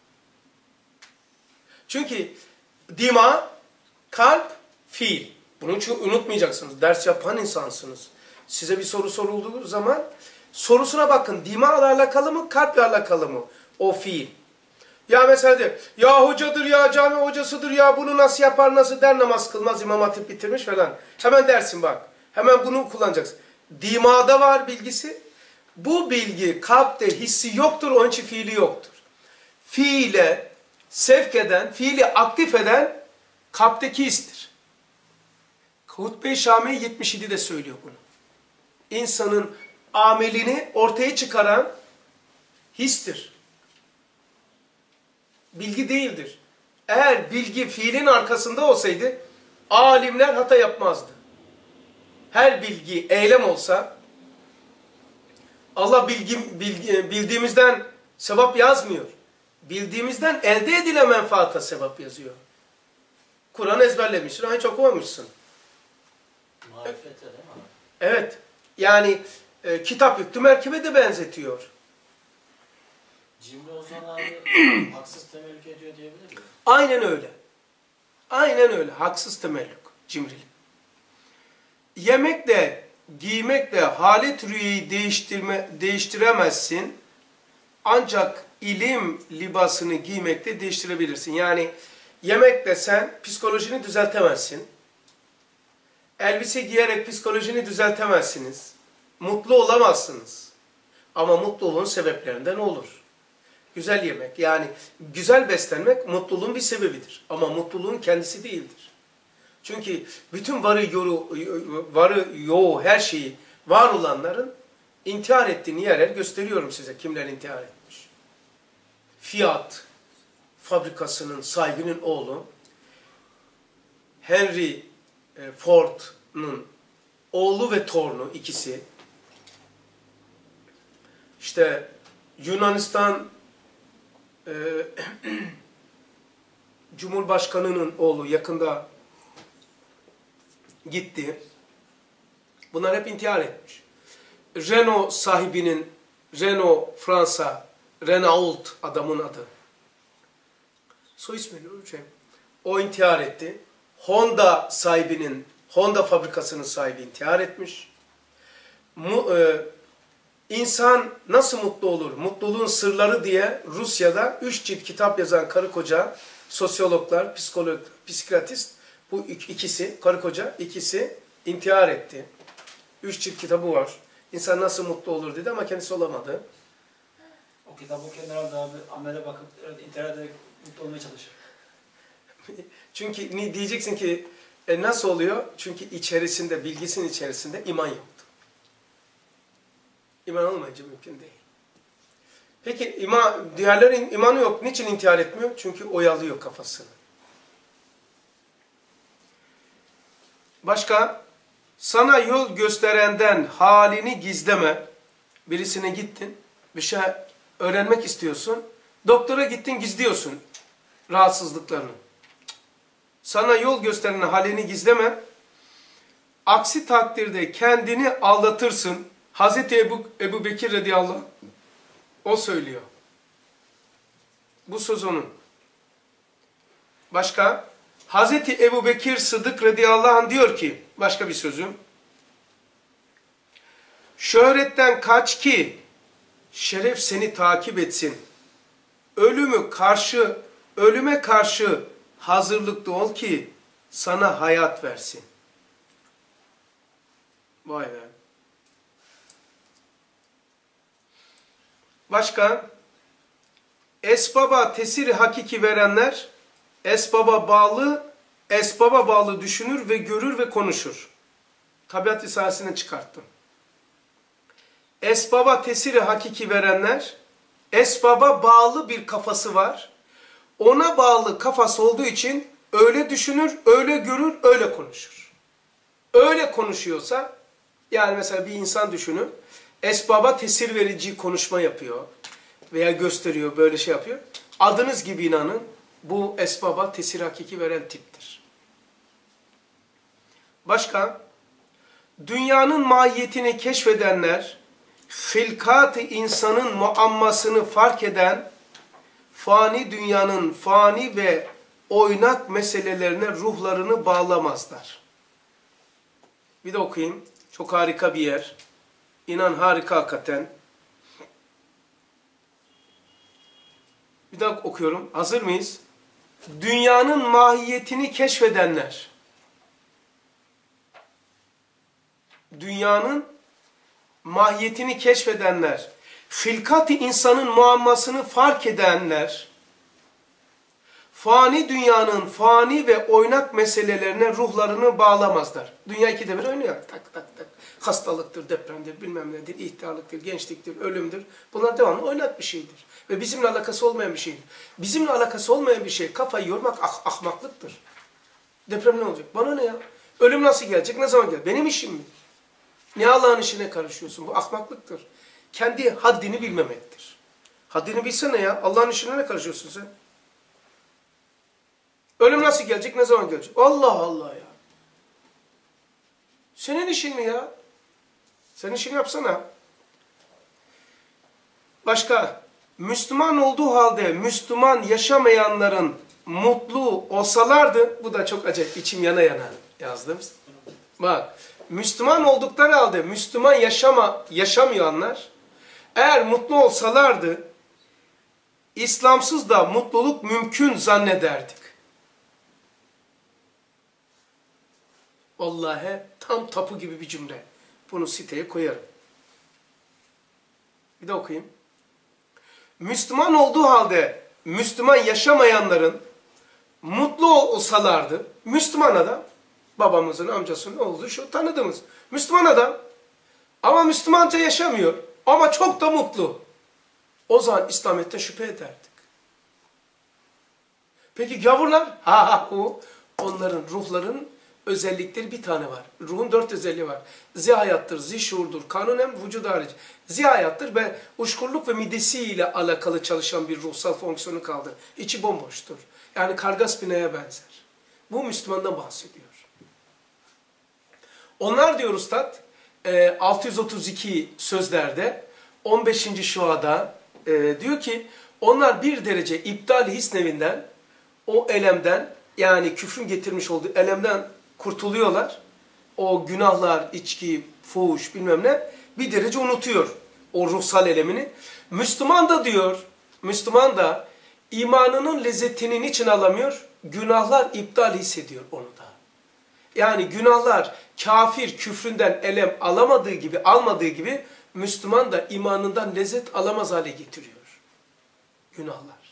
A: Çünkü dima, kalp, fiil. Bunun için unutmayacaksınız. Ders yapan insansınız. Size bir soru sorulduğu zaman sorusuna bakın. Dima ile alakalı mı, kalple alakalı mı? O fiil. Ya mesela diyor, ya hocadır ya, cami hocasıdır ya, bunu nasıl yapar, nasıl der, namaz kılmaz, İmam Hatip bitirmiş falan. Hemen dersin bak. Hemen bunu kullanacaksın. Dimada var bilgisi. Bu bilgi kalpte hissi yoktur, onun için fiili yoktur. Fiile sevk eden, fiili aktif eden kalpteki histir. Hutbe-i Şamil 77'de söylüyor bunu. İnsanın amelini ortaya çıkaran histir. Bilgi değildir. Eğer bilgi fiilin arkasında olsaydı alimler hata yapmazdı. Her bilgi eylem olsa Allah bildiğimizden sevap yazmıyor. bildiğimizden elde edilen menfaata sevap yazıyor. Kur'an ezberlemişsin ama hiç okumamışsın.
B: Marifete değil mi abi?
A: Evet. Yani kitap yüklü merkebe de benzetiyor.
B: Cimri o zaman abi haksız temellük ediyor diyebilir miyiz?
A: Aynen öyle. Aynen öyle. Haksız temellük. Cimrilik. Yemekle, giymekle halet rüyeyi değiştiremezsin. Ancak ilim libasını giymekle değiştirebilirsin. Yani yemekle sen psikolojini düzeltemezsin. Elbise giyerek psikolojini düzeltemezsiniz. Mutlu olamazsınız. Ama mutluluğun sebeplerinden olur. Güzel yemek, yani güzel beslenmek mutluluğun bir sebebidir. Ama mutluluğun kendisi değildir. Çünkü bütün varı yoğu her şeyi var olanların intihar ettiğini yerler gösteriyorum size. Kimler intihar etmiş? Fiat fabrikasının sahibinin oğlu Henry Ford'un oğlu ve torunu ikisi, işte Yunanistan Cumhurbaşkanı'nın oğlu yakında gitti. Bunlar hep intihar etmiş. Renault sahibinin, Renault Fransa, Renault adamın adı. Soy ismini ölçeyim. O intihar etti. Honda sahibinin, Honda fabrikasının sahibi intihar etmiş. İnsan nasıl mutlu olur? Mutluluğun sırları diye Rusya'da 3 cilt kitap yazan karı koca, sosyologlar, psikolog, psikiyatrist, bu ikisi, karı koca ikisi intihar etti. 3 cilt kitabı var. İnsan nasıl mutlu olur dedi ama kendisi olamadı.
D: O kitabı okuyan herhalde abi amele bakıp intihar ederek mutlu olmaya çalışır.
A: Çünkü diyeceksin ki nasıl oluyor? Çünkü içerisinde, bilgisinin içerisinde iman yoktu. İman olmayınca mümkün değil. Peki diğerlerin imanı yok. Niçin intihar etmiyor? Çünkü oyalıyor kafasını. Başka? Sana yol gösterenden halini gizleme. Birisine gittin, bir şey öğrenmek istiyorsun. Doktora gittin, gizliyorsun rahatsızlıklarını. Sana yol gösterenden halini gizleme. Aksi takdirde kendini aldatırsın. Hazreti Ebu Bekir radıyallahu anh, o söylüyor. Bu söz onun. Başka? Hazreti Ebu Bekir Sıddık radıyallahu anh diyor ki, başka bir sözüm. Şöhretten kaç ki şeref seni takip etsin. Ölüme karşı hazırlıklı ol ki sana hayat versin. Vay be. Başka? Esbaba tesiri hakiki verenler esbaba bağlı düşünür ve görür ve konuşur. Tabiat Risalesi'nden çıkarttım. Esbaba tesiri hakiki verenler, esbaba bağlı bir kafası var. Ona bağlı kafası olduğu için öyle düşünür, öyle görür, öyle konuşur. Öyle konuşuyorsa, yani mesela bir insan düşünün, esbaba tesir verici konuşma yapıyor veya gösteriyor, böyle şey yapıyor. Adınız gibi inanın, bu esbaba tesir hakiki veren tiptir. Başka? Dünyanın mahiyetini keşfedenler, hilkat-ı insanın muammasını fark eden, fani dünyanın fani ve oynak meselelerine ruhlarını bağlamazlar. Bir de okuyayım. Çok harika bir yer. İnan harika hakikaten. Bir daha okuyorum. Hazır mıyız? Dünyanın mahiyetini keşfedenler. Dünyanın mahiyetini keşfedenler. Hilkat-ı insanın muammasını fark edenler. Fani dünyanın fani ve oynak meselelerine ruhlarını bağlamazlar. Dünya ikide bir oynuyor. Tak tak tak. Hastalıktır, depremdir, bilmem nedir, ihtiyarlıktır, gençliktir, ölümdür. Bunlar devamlı oynak bir şeydir. Ve bizimle alakası olmayan bir şeydir. Bizimle alakası olmayan bir şey, kafayı yormak ahmaklıktır. Deprem ne olacak? Bana ne ya? Ölüm nasıl gelecek? Ne zaman gelecek? Benim işim mi? Niye Allah'ın işine karışıyorsun? Bu ahmaklıktır. Kendi haddini bilmemektir. Haddini bilsene ya. Allah'ın işine ne karışıyorsun sen? Ölüm nasıl gelecek, ne zaman gelecek? Allah Allah ya. Senin işin mi ya? Senin işini yapsana. Başka, Müslüman olduğu halde Müslüman yaşamayanların mutlu olsalardı, bu da çok acayip, içim yana yana yazdım. Bak, Müslüman oldukları halde Müslüman yaşamayanlar, eğer mutlu olsalardı, İslamsız da mutluluk mümkün zannederdik. Vallahi tam tapu gibi bir cümle. Bunu siteye koyarım. Bir de okuyayım. Müslüman olduğu halde Müslüman yaşamayanların mutlu olsalardı, Müslüman adam, babamızın, amcasının oğlu, şu tanıdığımız Müslüman adam, ama Müslümanca yaşamıyor ama çok da mutlu. O zaman İslamiyet'te şüphe ederdik. Peki gavurlar? Onların ruhların özellikleri bir tane var. Ruhun 4 özelliği var. Zihayattır, zişurdur, kanunen vücud harici. Zihayattır ve uşkurluk ve midesiyle alakalı çalışan bir ruhsal fonksiyonu kaldı. İçi bomboştur. Yani kargaspinaya benzer. Bu Müslümandan bahsediyor. Onlar diyor Üstad, 632 sözlerde, 15. şuada diyor ki, onlar bir derece iptal-i hisnevinden, o elemden, yani küfrün getirmiş olduğu elemden kurtuluyorlar. O günahlar, içki, fuhuş bilmem ne bir derece unutuyor o ruhsal elemini. Müslüman da diyor, Müslüman da imanının lezzetini niçin alamıyor? Günahlar iptal hissediyor onu da. Yani günahlar kafir küfründen elem almadığı gibi Müslüman da imanından lezzet alamaz hale getiriyor. Günahlar.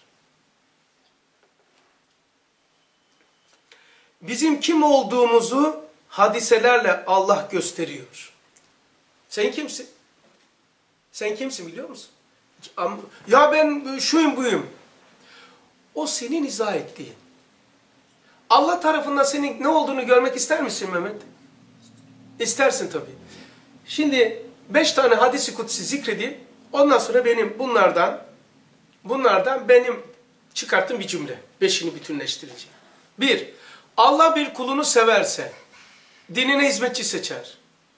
A: Bizim kim olduğumuzu hadiselerle Allah gösteriyor. Sen kimsin? Sen kimsin biliyor musun? Ya ben şuyum buyum. O senin izah ettiğin. Allah tarafından senin ne olduğunu görmek ister misin Mehmet? İstersin tabii. Şimdi 5 tane hadis-i kutsi zikredeyim. Ondan sonra benim bunlardan benim çıkarttığım bir cümle. 5'ini bütünleştireceğim. 1. Allah bir kulunu severse dinine hizmetçi seçer.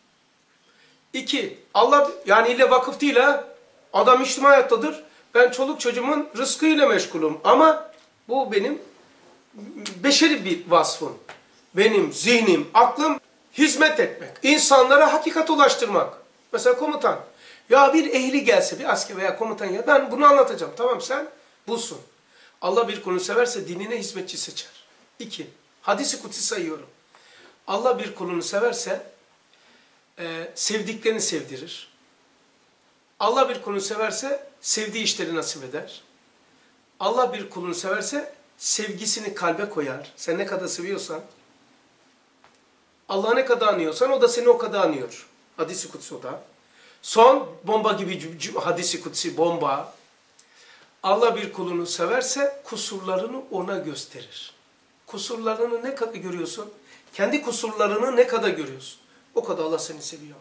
A: 2. Allah, yani ille vakıf değil ha. Adam Müslüman hayattadır. Ben çoluk çocuğumun rızkıyla meşgulüm. Ama bu benim beşeri bir vasfım. Benim zihnim, aklım hizmet etmek. İnsanlara hakikat ulaştırmak. Mesela komutan. Ya bir ehli gelse, bir asker veya komutan ya ben bunu anlatacağım. Tamam sen busun. Allah bir kulunu severse dinine hizmetçi seçer. 2. Hadis-i kutsi sayıyorum. Allah bir kulunu severse sevdiklerini sevdirir. Allah bir kulunu severse sevdiği işleri nasip eder. Allah bir kulunu severse sevgisini kalbe koyar. Sen ne kadar seviyorsan, Allah'ı ne kadar anıyorsan o da seni o kadar anıyor. Hadis-i kutsi o da. Son bomba gibi hadis-i kutsi bomba. Allah bir kulunu severse kusurlarını ona gösterir. Kusurlarını ne kadar görüyorsun? Kendi kusurlarını ne kadar görüyorsun? O kadar Allah seni seviyor.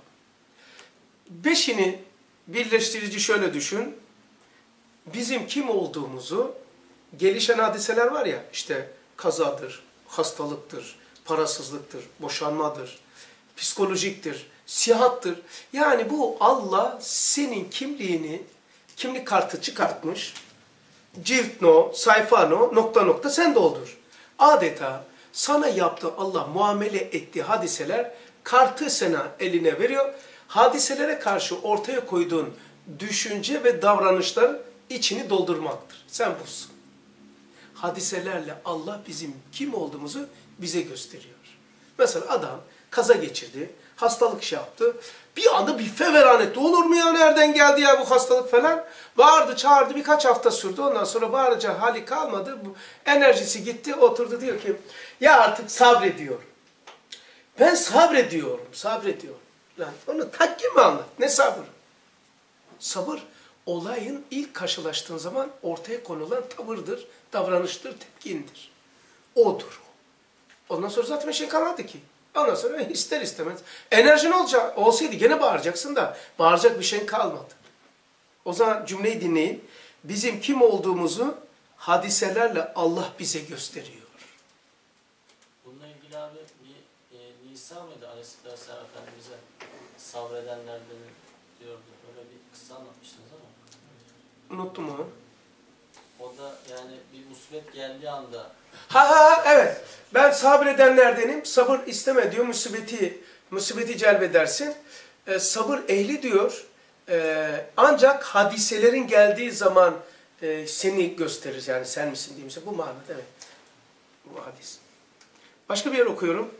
A: 5'ini birleştirici şöyle düşün. Bizim kim olduğumuzu, gelişen hadiseler var ya, işte kazadır, hastalıktır, parasızlıktır, boşanmadır, psikolojiktir, sihattır. Yani bu Allah senin kimliğini, kimlik kartı çıkartmış, cilt no, sayfa no, nokta nokta sen doldur. Adeta sana yaptığı Allah muamele ettiği hadiseler kartı sana eline veriyor. Hadiselere karşı ortaya koyduğun düşünce ve davranışların içini doldurmaktır. Sen busun. Hadiselerle Allah bizim kim olduğumuzu bize gösteriyor. Mesela adam kaza geçirdi, hastalık şey yaptı. Bir anda bir feveran etti. Olur mu ya, nereden geldi ya bu hastalık falan. Bağırdı çağırdı, birkaç hafta sürdü. Ondan sonra bağıracağı hali kalmadı. Bu enerjisi gitti, oturdu diyor ki ya artık sabrediyorum. Ben sabrediyorum. Lan onu takkimi anlat. Ne sabır? Sabır olayın ilk karşılaştığın zaman ortaya konulan tavırdır, davranıştır, tepkindir. Odur o. Ondan sonra zaten bir şey kalmadı ki. Ondan sonra ister istemez. Enerjin olsaydı gene bağıracaksın da bağıracak bir şeyin kalmadı. O zaman cümleyi dinleyin. Bizim kim olduğumuzu hadiselerle Allah bize gösteriyor.
B: Bununla ilgili abi bir Nisa mıydı? Aleyhisselam Efendimiz'e sabredenlerden diyordu. Böyle bir kıssa anlatmıştınız ama.
A: Unuttum onu.
B: O da yani bir musibet geldiği anda
A: Evet. Ben sabredenlerdenim. Sabır isteme diyor. Musibeti celbedersin. Sabır ehli diyor. Ancak hadiselerin geldiği zaman seni gösterir. Yani sen misin diyeyim. Bu manada evet. Bu hadis. Başka bir yer okuyorum.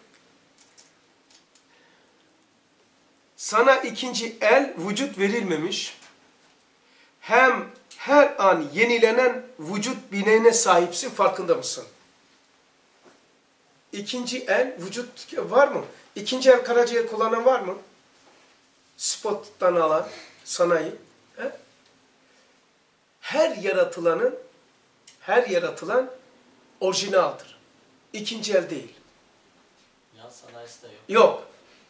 A: Sana ikinci el vücut verilmemiş. Hem her an yenilenen vücut bineğine sahipsin, farkında mısın? İkinci el vücut var mı? İkinci el karaciğer kullanan var mı? Spot'tan alan sanayi. He? Her yaratılan orijinaldir. İkinci el değil.
B: yan sanayisi de yok.
A: Yok.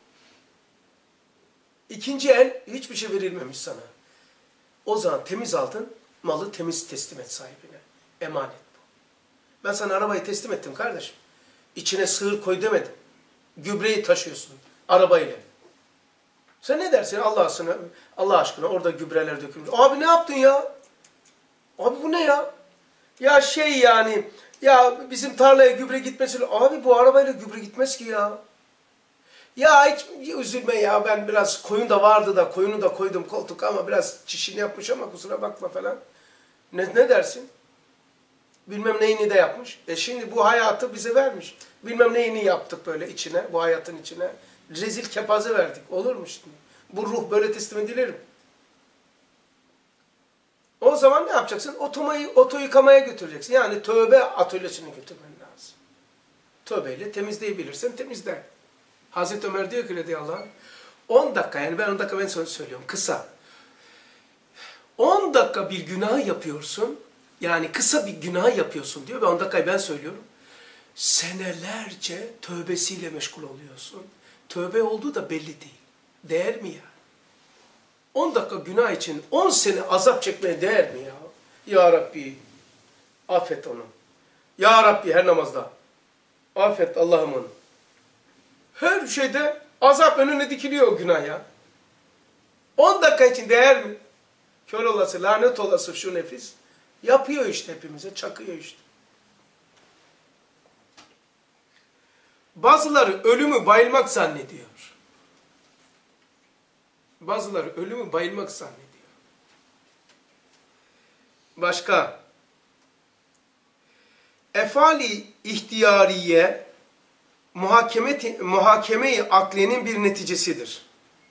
A: İkinci el hiçbir şey verilmemiş sana. O zaman temiz aldın, malı temiz teslim et sahibine. Emanet bu. Ben sana arabayı teslim ettim kardeşim. İçine sığır koy demedim. Gübreyi taşıyorsun arabayla. Sen ne dersin Allah aşkına orada gübreler dökülmüş. Abi ne yaptın ya? Abi bu ne ya? Ya ya bizim tarlaya gübre gitmesi. Abi bu arabayla gübre gitmez ki ya. Ya hiç üzülme ya, ben biraz koyun da vardı da koyunu da koydum koltuk ama biraz çişini yapmış ama kusura bakma falan. Ne dersin? Bilmem neyini de yapmış. Şimdi bu hayatı bize vermiş. Bilmem neyini yaptık böyle içine, bu hayatın içine. Rezil kepaze verdik. Olur mu şimdi? Bu ruh böyle teslim edilir mi? O zaman ne yapacaksın? Oto yıkamaya götüreceksin. Yani tövbe atölyesine götürmen lazım. Tövbeyle temizleyebilirsen temizle. Hazreti Ömer diyor ki radıyallahu anh, 10 dakika, yani ben 10 dakika ben sana söylüyorum kısa. 10 dakika bir günah yapıyorsun, yani kısa bir günah yapıyorsun diyor ve 10 dakikayı ben söylüyorum. Senelerce tövbesiyle meşgul oluyorsun. Tövbe olduğu da belli değil. Değer mi ya? 10 dakika günah için 10 sene azap çekmeye değer mi ya? Ya Rabbi affet onu. Ya Rabbi her namazda. Affet Allah'ım onu. Her şeyde azap önüne dikiliyor o günah ya. 10 dakika için değer mi? Kör olası, lanet olası şu nefis. Yapıyor işte hepimize, çakıyor işte. Bazıları ölümü bayılmak zannediyor. Bazıları ölümü bayılmak zannediyor. Başka. Efali ihtiyariye muhakeme-i akliyenin bir neticesidir.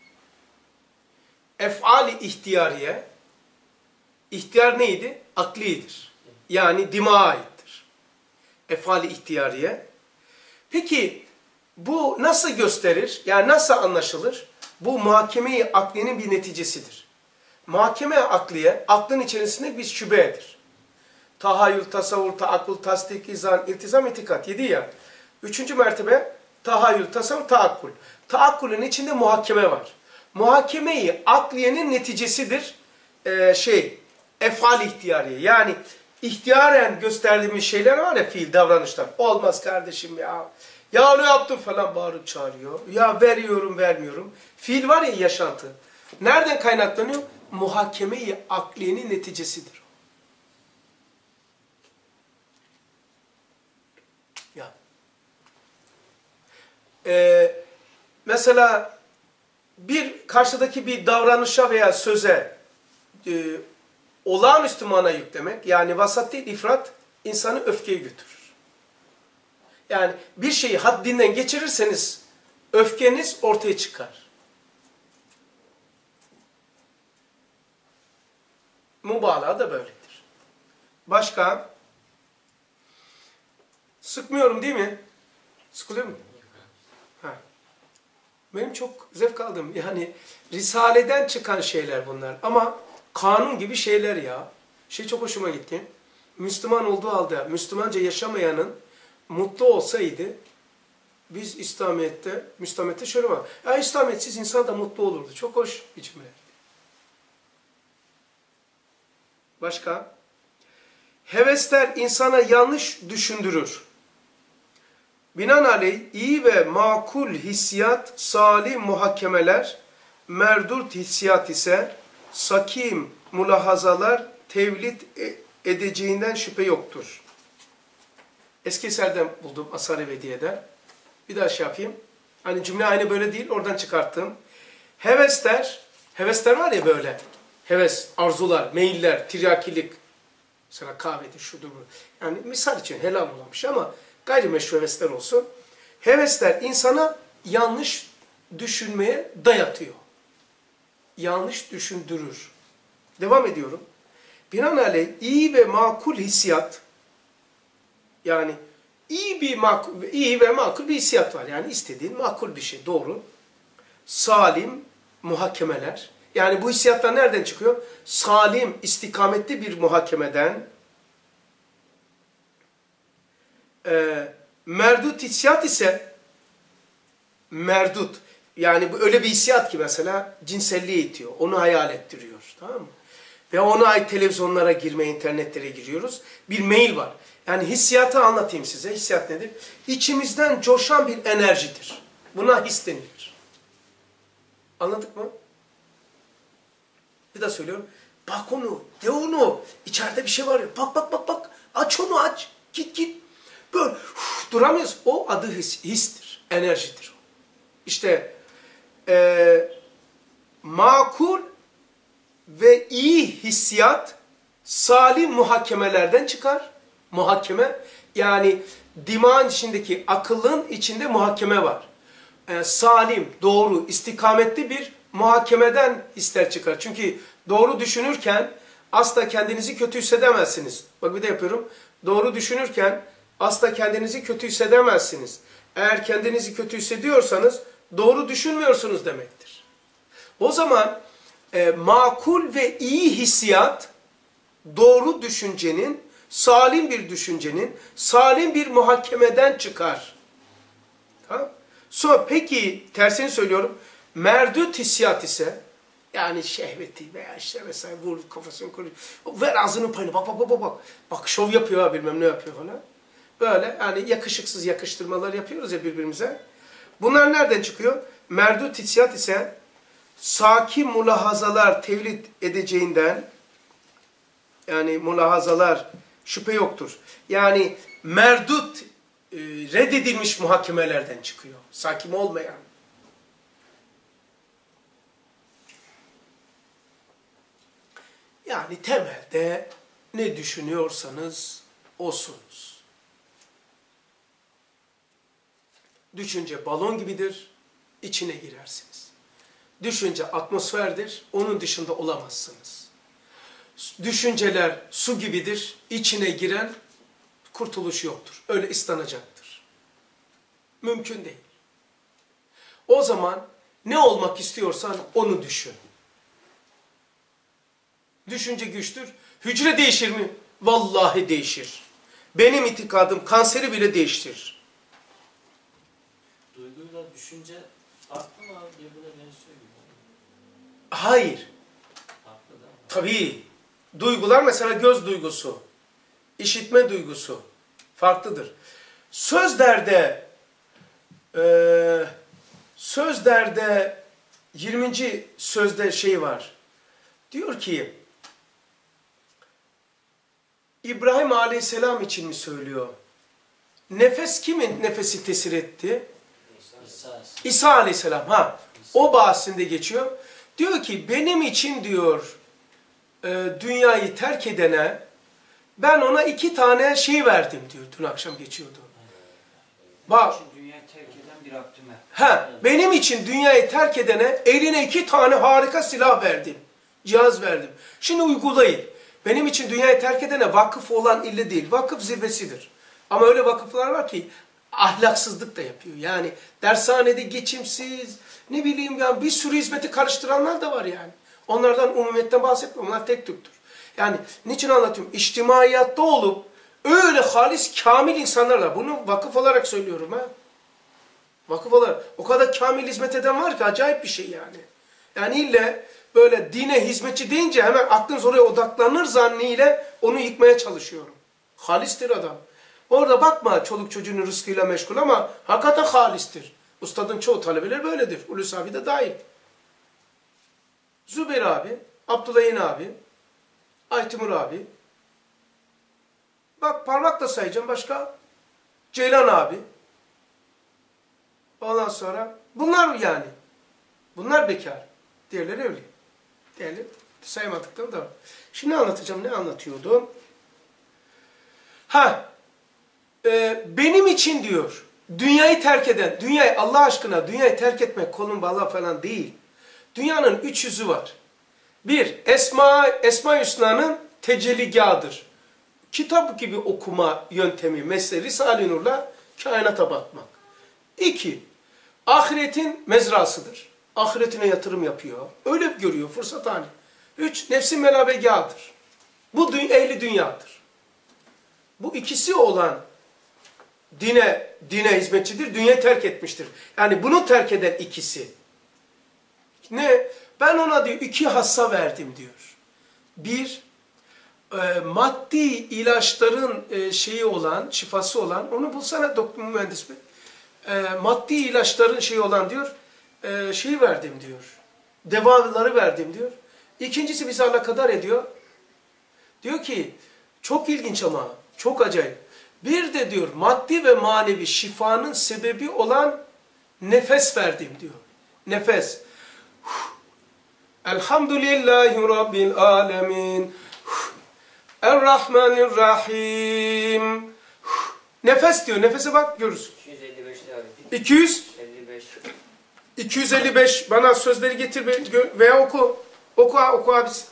A: Efali ihtiyariye, ihtiyar neydi? Aklidir. Yani dimağa aittir. Efali ihtiyariye. Peki bu nasıl gösterir? Yani nasıl anlaşılır? Bu muhakeme-i akliyenin bir neticesidir. Muhakeme-i akliye, aklın içerisinde bir şübedir. Tahayyül, tasavvur, taakkul, tasdik, izan, iltizam, itikat. 7 ya. 3. mertebe tahayyül, tasavvur, taakkul. Taakkulün içinde muhakeme var. Muhakeme-i akliyenin neticesidir efal ihtiyariye. Yani ihtiyaren gösterdiğimiz şeyler var ya, fiil, davranışlar. Olmaz kardeşim ya. Ya ne yaptın falan bağırıp çağırıyor. Ya veriyorum, vermiyorum. Fiil var ya, yaşantı. Nereden kaynaklanıyor? Muhakeme-i akliyenin neticesidir. Ya. Mesela karşıdaki bir davranışa veya söze olağanüstü mana yüklemek, yani vasat değil ifrat, insanı öfkeye götürür. Yani bir şeyi haddinden geçirirseniz öfkeniz ortaya çıkar. Mübalağa da böyledir. Başka? Sıkmıyorum değil mi? Sıkılıyor mu? Ha. Benim çok zevk aldım. Yani Risale'den çıkan şeyler bunlar. Ama kanun gibi şeyler ya. Çok hoşuma gitti. Müslüman olduğu halde Müslümanca yaşamayanın mutlu olsaydı, biz Müslümaniyette şöyle var. Ya İslamiyetsiz insan da mutlu olurdu. Çok hoş bir cümle. Başka? Hevesler insana yanlış düşündürür. Binaenaleyh iyi ve makul hissiyat, salih muhakemeler, merdut hissiyat ise sakim mülahazalar tevlid edeceğinden şüphe yoktur. Eski eserden buldum Asar-ı Vediye'den. Bir daha şey yapayım. Hani cümle aynı böyle değil, oradan çıkarttım. Hevesler var ya böyle. Heves, arzular, meyiller, tiryakilik. Mesela kahvedir, şudur bu. Yani misal için helal olan bir şey ama gayrimeşru hevesler olsun. Hevesler insana yanlış düşünmeye dayatıyor. Yanlış düşündürür. Devam ediyorum. Binaenaleyh iyi ve makul hissiyat, yani iyi ve makul bir hissiyat var. Yani istediğin makul bir şey, doğru. Salim muhakemeler. Yani bu hissiyatlar nereden çıkıyor? Salim, istikametli bir muhakemeden. Merdut hissiyat ise merdut. Yani bu öyle bir hissiyat ki mesela cinselliğe itiyor. Onu hayal ettiriyor. Tamam mı? Ve ona ait televizyonlara girme, internetlere giriyoruz. Bir mail var. Yani hissiyatı anlatayım size. Hissiyat nedir? İçimizden coşan bir enerjidir. Buna his denilir. Anladık mı? Bir daha söylüyorum. Bak onu, de onu. İçeride bir şey var ya. Bak. Aç onu aç. Git. Böyle duramıyoruz. O adı histir. Enerjidir. İşte makul ve iyi hissiyat salim muhakemelerden çıkar. Muhakeme yani dimağın içindeki akılın içinde muhakeme var. Salim, doğru, istikametli bir muhakemeden hisler çıkar. Çünkü doğru düşünürken asla kendinizi kötü hissedemezsiniz. Bak bir de yapıyorum. Doğru düşünürken asla kendinizi kötü hissedemezsiniz. Eğer kendinizi kötü hissediyorsanız doğru düşünmüyorsunuz demektir. O zaman makul ve iyi hissiyat doğru düşüncenin, salim bir düşüncenin, salim bir muhakemeden çıkar. Tamam? Sonra peki tersini söylüyorum. Merdut hissiyat ise yani şehveti veya işte mesela vur kafasını koruyor. Ver ağzının payını bak. Bak şov yapıyor ha bilmem ne yapıyor falan. Böyle yani yakışıksız yakıştırmalar yapıyoruz ya birbirimize. Bunlar nereden çıkıyor? Merdut hissiyat ise sakin mülahazalar tevlid edeceğinden yani mülahazalar şüphe yoktur. Yani merdut reddedilmiş muhakemelerden çıkıyor. Sakin olmayan. Yani temelde ne düşünüyorsanız osunuz. Düşünce balon gibidir, içine girersiniz. Düşünce atmosferdir, onun dışında olamazsınız. Düşünceler su gibidir, içine giren kurtuluş yoktur. Öyle ıslanacaktır. Mümkün değil. O zaman ne olmak istiyorsan onu düşün. Düşünce güçtür. Hücre değişir mi? Vallahi değişir. Benim itikadım kanseri bile değiştirir.
B: Duyguyla düşünce farklı mı abi? Birbirine benziyor gibi.
A: Hayır.
B: Farklı değil mi?
A: Tabii. Duygular mesela göz duygusu, işitme duygusu farklıdır. Sözlerde 20. sözde şey var. Diyor ki İbrahim Aleyhisselam için mi söylüyor? Nefes kimin nefesi tesir etti? İsa Aleyhisselam. O bahsinde geçiyor. Diyor ki benim için diyor dünyayı terk edene ben ona 2 tane şey verdim diyor. Dün akşam geçiyordu. Bak.
D: Dünyayı terk eden bir Abdümer.
A: Benim için dünyayı terk edene eline 2 tane harika silah verdim. Cihaz verdim. Şimdi uygulayın. Benim için dünyayı terk edene vakıf olan ille değil. Vakıf zirvesidir. Ama öyle vakıflar var ki ahlaksızlık da yapıyor. Yani dershanede geçimsiz, ne bileyim ya bir sürü hizmeti karıştıranlar da var yani. Onlardan umumiyetten bahsetmiyorum. Onlar tek tüktür. Yani niçin anlatıyorum? İçtimaiyatta olup öyle halis, kamil insanlarla. Bunu vakıf olarak söylüyorum ha. Vakıf olarak. O kadar kamil hizmet eden var ki acayip bir şey yani. Yani ille böyle dine hizmetçi deyince hemen aklınız oraya odaklanır zannıyla onu yıkmaya çalışıyorum. Halistir adam. Orada bakma çoluk çocuğunun rızkıyla meşgul ama hakikaten halistir. Ustadın çoğu talebeleri böyledir. Hulusi abi de dahil. Zübeyir abi, Abdülayin abi, Aytimur abi. Bak parmakla sayacağım başka. Ceylan abi. Ondan sonra bunlar yani. Bunlar bekar. Diğerleri evli. Diğerleri sayamadıkları da var. Şimdi anlatacağım. Ne anlatıyordum? Benim için diyor. Dünyayı terk eden, dünyayı Allah aşkına dünyayı terk etmek kolun bağlı falan değil. Dünyanın 3 yüzü var. Bir, Esma-i Hüsna'nın tecelligahıdır. Kitap gibi okuma yöntemi, mesleği Risale-i Nur'la kainata bakmak. 2, ahiretin mezrasıdır. Ahiretine yatırım yapıyor. Öyle görüyor, fırsat hali. 3, nefsin melabegahıdır. Bu ehli dünyadır. Bu ikisi olan dine hizmetçidir, dünyayı terk etmiştir. Yani bunu terk eden ikisi. Ne? Ben ona diyor 2 hassa verdim diyor. Bir, maddi ilaçların şeyi olan, şifası olan, onu bulsana doktor mühendis bey. Maddi ilaçların şeyi olan diyor, şeyi verdim diyor. Devaları verdim diyor. İkincisi bizi alakadar ediyor. Diyor ki, çok ilginç ama, çok acayip. Bir de diyor, maddi ve manevi şifanın sebebi olan nefes verdim diyor. Nefes. Elhamdülillahi Rabbil alemin. Errahmanirrahim. Nefes diyor. Nefese bak görürsün.
C: 255'te abi.
A: 255. 255. Bana sözleri getir veya oku. Oku abisi.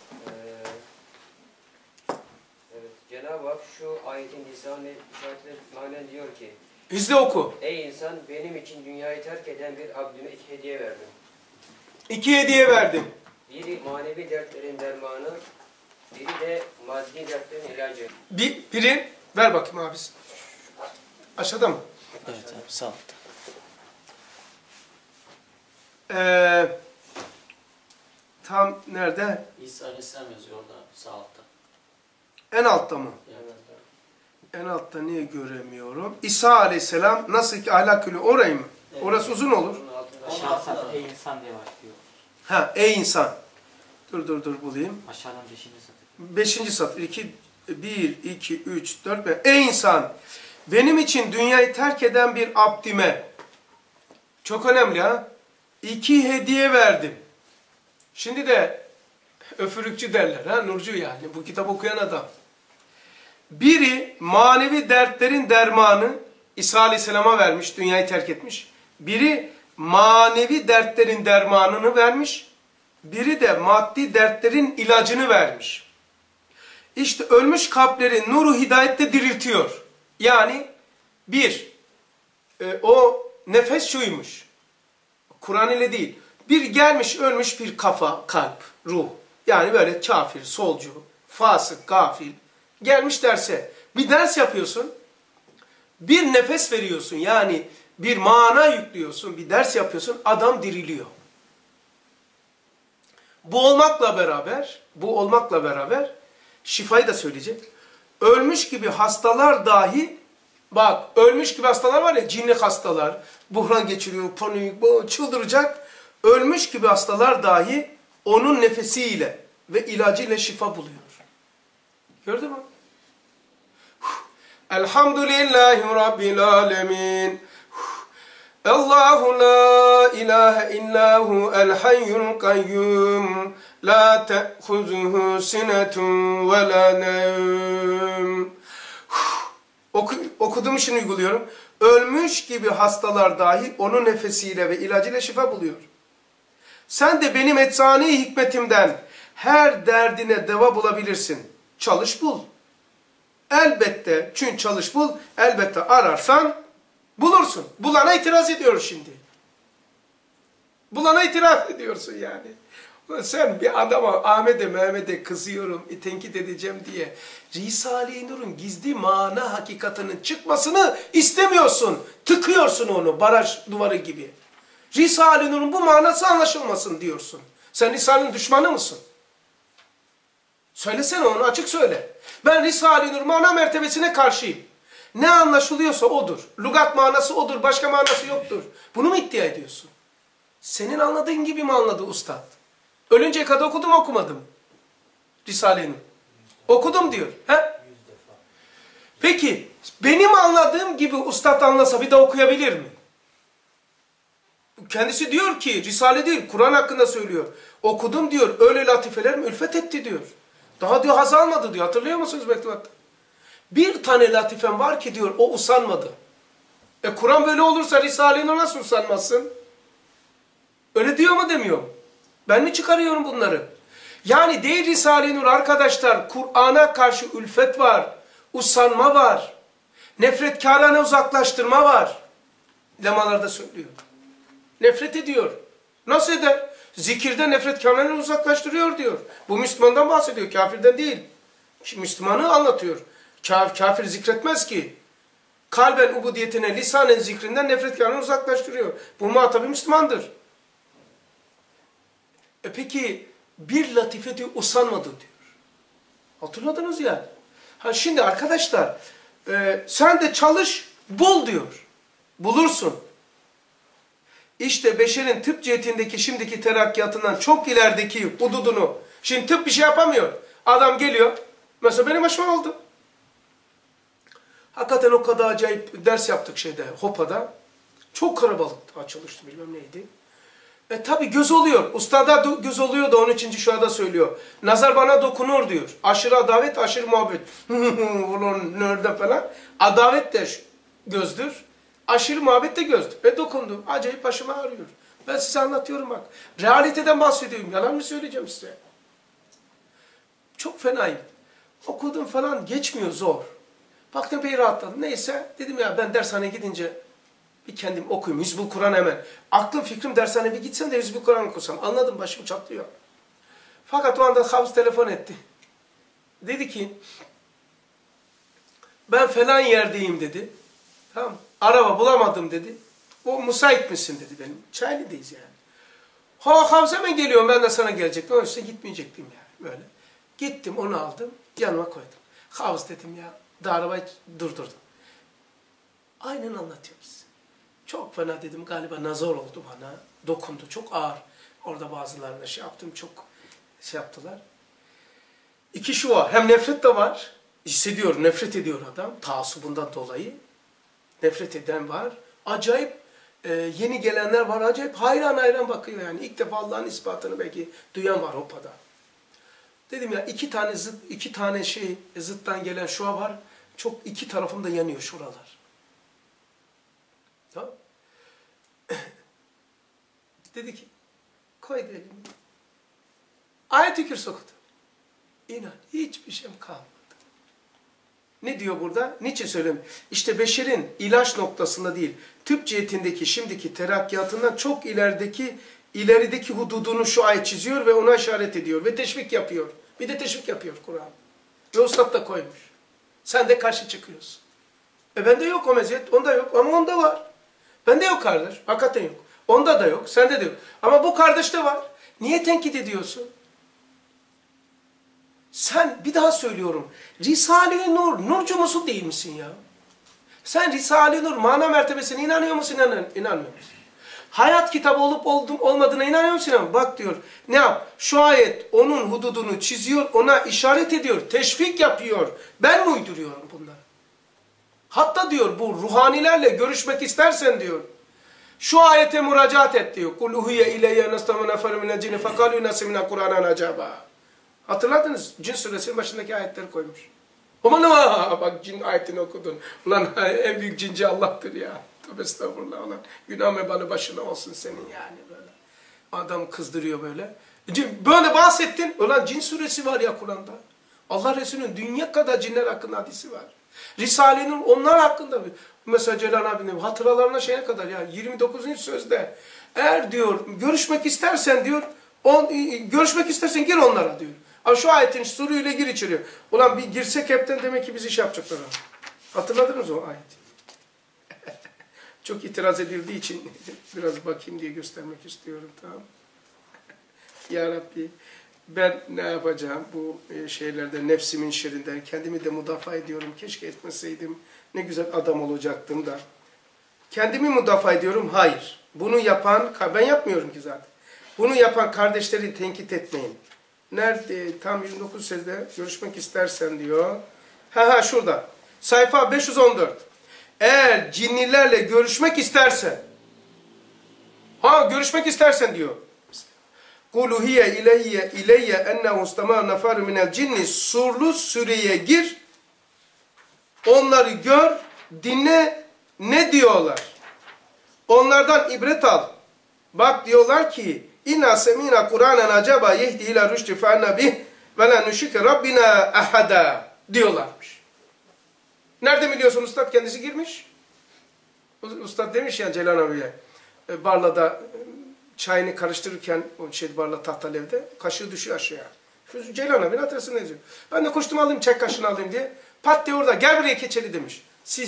C: Evet. Cenab-ı Hak şu ayetin lisan-ı manen diyor ki
A: Hızlı oku.
C: ey insan benim için dünyayı terk eden bir abdüme 2 hediye verdim.
A: 2 hediye verdim.
C: Biri manevi dertlerin dermanı, biri de maddi dertlerin ilacı.
A: Biri ver bakayım abisi. Aşağıda mı?
B: Evet abi sağ ol.
A: Tam nerede?
B: İsa Aleyhisselam yazıyor orada sağ altta.
A: En altta mı?
B: Evet.
A: En altta niye göremiyorum? İsa Aleyhisselam nasıl ki ahlakülü orayı mı?
B: Evet.
A: Orası uzun olur.
C: Bunun altında
F: Aşağı satır ey insan diye başlıyor.
A: Ha, ey insan. Dur bulayım.
F: Aşağıdan 5. satır.
A: 5. satır. 1, 2, 3, 4, 5. Ey insan! Benim için dünyayı terk eden bir abdime. Çok önemli ha. 2 hediye verdim. Şimdi de öfürükçü derler ha. Nurcu yani. Bu kitap okuyan adam. Biri manevi dertlerin dermanı İsa Aleyhisselam'a vermiş. Dünyayı terk etmiş. Biri manevi dertlerin dermanını vermiş. Biri de maddi dertlerin ilacını vermiş. İşte ölmüş kalpleri nuru hidayette diriltiyor. Yani o nefes şuymuş. Kur'an ile değil. Bir gelmiş ölmüş bir kafa, kalp, ruh. Yani böyle kafir, solcu, fasık, gafil. Gelmiş derse bir ders yapıyorsun. Bir nefes veriyorsun. Yani bir mana yüklüyorsun. Bir ders yapıyorsun. Adam diriliyor. Bu olmakla beraber şifayı da söyleyecek. Ölmüş gibi hastalar dahi, bak ölmüş gibi hastalar var ya, cinli hastalar, buhran geçiriyor, panik, çıldıracak. Ölmüş gibi hastalar dahi onun nefesiyle ve ilacıyla şifa buluyor. Gördün mü? Elhamdülillahi Rabbil alemin. Allahu la ilahe illahu el hayyul kayyum. La te'huzuhu sinetun ve la nevm. Okuduğum için uyguluyorum. Ölmüş gibi hastalar dahi onun nefesiyle ve ilacıyla şifa buluyor. Sen de benim eczane-i hikmetimden her derdine deva bulabilirsin. Çalış bul. Elbette, çünkü çalış bul, elbette ararsan bulursun. Bulana itiraz ediyoruz şimdi. Bulana itiraz ediyorsun yani. Sen bir adama Ahmet'e Mehmet'e kızıyorum, tenkit edeceğim diye Risale-i Nur'un gizli mana hakikatinin çıkmasını istemiyorsun. Tıkıyorsun onu baraj duvarı gibi. Risale-i Nur'un bu manası anlaşılmasın diyorsun. Sen Risale'nin düşmanı mısın? Söylesene onu, açık söyle. Ben Risale-i Nur mana mertebesine karşıyım. Ne anlaşılıyorsa odur. Lugat manası odur, başka manası yoktur. Bunu mu iddia ediyorsun? Senin anladığın gibi mi anladı ustad? Ölünceye kadar okudum okumadım. Risale-i Nur. Okudum diyor. He? Peki benim anladığım gibi ustad anlasa bir de okuyabilir mi? Kendisi diyor ki Risale değil Kur'an hakkında söylüyor. Okudum diyor öyle latifelerim ülfet etti diyor. Daha diyor haz almadı diyor. Hatırlıyor musunuz mektubatta? Bir tane latifem var ki diyor o usanmadı. Kur'an böyle olursa Risale-i Nur nasıl usanmazsın? Öyle diyor mu demiyor mu? Ben mi çıkarıyorum bunları? Yani değil Risale-i Nur arkadaşlar Kur'an'a karşı ülfet var. Usanma var. Nefretkârane uzaklaştırma var. Lemalarda söylüyor. Nefret ediyor. Nasıl eder? Zikirde nefretkârane uzaklaştırıyor diyor. Bu Müslümandan bahsediyor. Kafirden değil. Müslümanı anlatıyor. Kafir zikretmez ki. Kalben ubudiyetine, lisanen zikrinden nefretkârane uzaklaştırıyor. Bu muhatabı Müslümandır. Peki bir latife diyor usanmadı diyor. Hatırladınız ya. Ha şimdi arkadaşlar sen de çalış bul diyor. Bulursun. İşte beşerin tıp cihetindeki şimdiki terakkiyatından çok ilerideki hududunu. Şimdi tıp bir şey yapamıyor. Adam geliyor. Mesela benim başıma oldu. Hakikaten o kadar acayip ders yaptık şeyde Hopa'da. Çok kalabalıktı. Açılıştı bilmem neydi. Tabi göz oluyor. Ustada göz oluyor da 13. şuada söylüyor. Nazar bana dokunur diyor. Aşırı adavet, aşırı muhabbet. Ulan nerede falan. Adavet de gözdür. Aşırı muhabbet de gözdür. Dokundu. Acayip başıma ağrıyor. Ben size anlatıyorum bak. Realiteden bahsediyorum. Yalan mı söyleyeceğim size? Çok fenayım. Okudum falan geçmiyor zor. Baktım pek rahatladım. Neyse dedim ya ben dershaneye gidince bir kendim okuyayım. Hizbul Kur'an hemen. Aklım fikrim dershaneye bir gitsem de Hizbul Kur'an okusam. Anladım başım çatlıyor. Fakat o anda Havz telefon etti. Dedi ki ben falan yerdeyim dedi. Tamam. Araba bulamadım dedi. O müsait misin dedi benim. Çaylı'dayız yani. Havz hemen geliyorum ben de sana gelecektim. Onun üstüne gitmeyecektim yani böyle. Gittim onu aldım yanıma koydum. Havz dedim ya. Da arabayı durdurdum. Aynen anlatıyorum size. Çok fena dedim galiba nazar oldu bana. Dokundu çok ağır. Orada bazılarına şey yaptım çok şey yaptılar. İki şu var. Hem nefret de var. Hissediyor, nefret ediyor adam. Taassubundan dolayı. Nefret eden var. Acayip yeni gelenler var. Acayip hayran hayran bakıyor yani. İlk defa Allah'ın ispatını belki duyan var Hopa'da. Dedim ya iki tane şey zıttan gelen şua var. Çok iki tarafımda yanıyor şuralar. Tamam. Dedi ki koy elini. Ayet-i Kürsi okudu. İnan hiçbir şeyim kalmadı. Ne diyor burada? Niçin söylüyorum? İşte beşerin ilaç noktasında değil, tıp cihetindeki şimdiki terakkiyatından çok ilerideki hududunu şu ayet çiziyor ve ona işaret ediyor ve teşvik yapıyor. Bir de teşvik yapıyor Kur'an. Ve Ustad da koymuş. Sen de karşı çıkıyorsun. Bende yok o meziyet, onda yok ama onda var. Bende yok kardeş, hakikaten yok. Onda da yok, sende de yok. Ama bu kardeşte var. Niye tenkit ediyorsun? Sen, bir daha söylüyorum, Risale-i Nur, nurcu musun değil misin ya? Sen Risale-i Nur mana mertebesine inanıyor musun, inanmıyor musun? Hayat kitabı olup olmadığına inanıyor musun? Bak diyor, ne yap? Şu ayet onun hududunu çiziyor, ona işaret ediyor, teşvik yapıyor. Ben mi uyduruyorum bunları? Hatta diyor, bu ruhanilerle görüşmek istersen diyor, şu ayete müracaat et diyor. قُلْ اُهُيَ اِلَيَّ نَسْتَمَ نَفَرُ مِنَ الْجِنِ فَقَالُوا نَسِمْنَا قُرْآنًا عَجَابًا. Hatırladınız? Cin suresinin başındaki ayetleri koymuş. Aman bak cin ayetini okudun. Ulan en büyük cinci Allah'tır ya. Tövbe estağfurullah ulan. Günah mebanı başına olsun senin yani böyle. Adam kızdırıyor böyle. Böyle bahsettin. Ulan cin suresi var ya Kur'an'da. Allah Resulü'nün dünya kadar cinler hakkında hadisi var. Risale-i Nur onlar hakkında. Mesela Celal abinin hatıralarına şeye kadar ya 29. sözde. Eğer diyor görüşmek istersen diyor görüşmek istersen gir onlara diyor. Ama şu ayetin suruyla gir içeriyor. Ulan bir girsek hepten demek ki biz iş yapacaklar. Hatırladınız o ayeti? Çok itiraz edildiği için biraz bakayım diye göstermek istiyorum. Tamam. Ya Rabbi ben ne yapacağım bu şeylerde, nefsimin şerrinden kendimi de müdafaa ediyorum. Keşke etmeseydim. Ne güzel adam olacaktım da. Kendimi müdafaa ediyorum. Hayır. Bunu yapan, ben yapmıyorum ki zaten. Bunu yapan kardeşleri tenkit etmeyin. Nerede? Tam 29 sözde görüşmek istersen diyor. Şurada. Sayfa 514. Eğer cinnilerle görüşmek istersen, görüşmek istersen diyor. Kulu hiye ileyye ennehu istema neferu minel cinni. Surlu süreye gir. Onları gör, dinle, ne diyorlar? Onlardan ibret al. Bak diyorlar ki İnna semina Kur'anen acaba yehdi ila rüştü fe'anna bih ve la nüşike Rabbina ahada diyorlarmış. Nerede biliyorsun ustad? Kendisi girmiş. Ustad demiş ya Ceylan abiye, Barla'da çayını karıştırırken, Barla Tahtalev'de kaşığı düşüyor aşağıya. Şu Ceylan abinin hatırasını ne diyor? Ben de koştum alayım, çay kaşığını alayım diye. Pat diye orada, gel buraya keçeli demiş.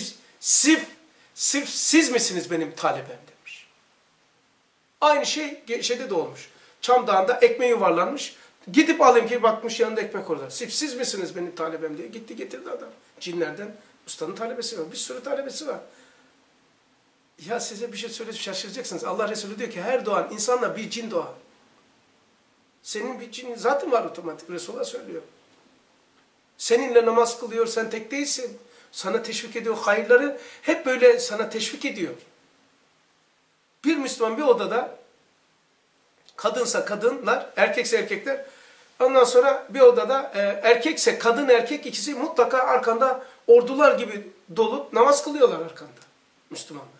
A: Siz misiniz benim talebem demiş. Aynı şey şeyde de olmuş. Çam Dağı'nda ekmeği yuvarlanmış. Gidip alayım ki bakmış yanında ekmek orada. Siz misiniz benim talebem diye. Gitti getirdi adam. Cinlerden ustanın talebesi var. Bir sürü talebesi var. Ya size bir şey söyleyip şaşıracaksınız. Allah Resulü diyor ki her doğan insanla bir cin doğar. Senin bir cinin zaten var otomatik. Resulullah söylüyor. Seninle namaz kılıyor. Sen tek değilsin. Sana teşvik ediyor. Hayırları hep böyle sana teşvik ediyor. Bir Müslüman bir odada kadınsa kadınlar, erkekse erkekler. Ondan sonra bir odada erkekse kadın erkek ikisi mutlaka arkanda ordular gibi dolup namaz kılıyorlar arkanda. Müslümanlar.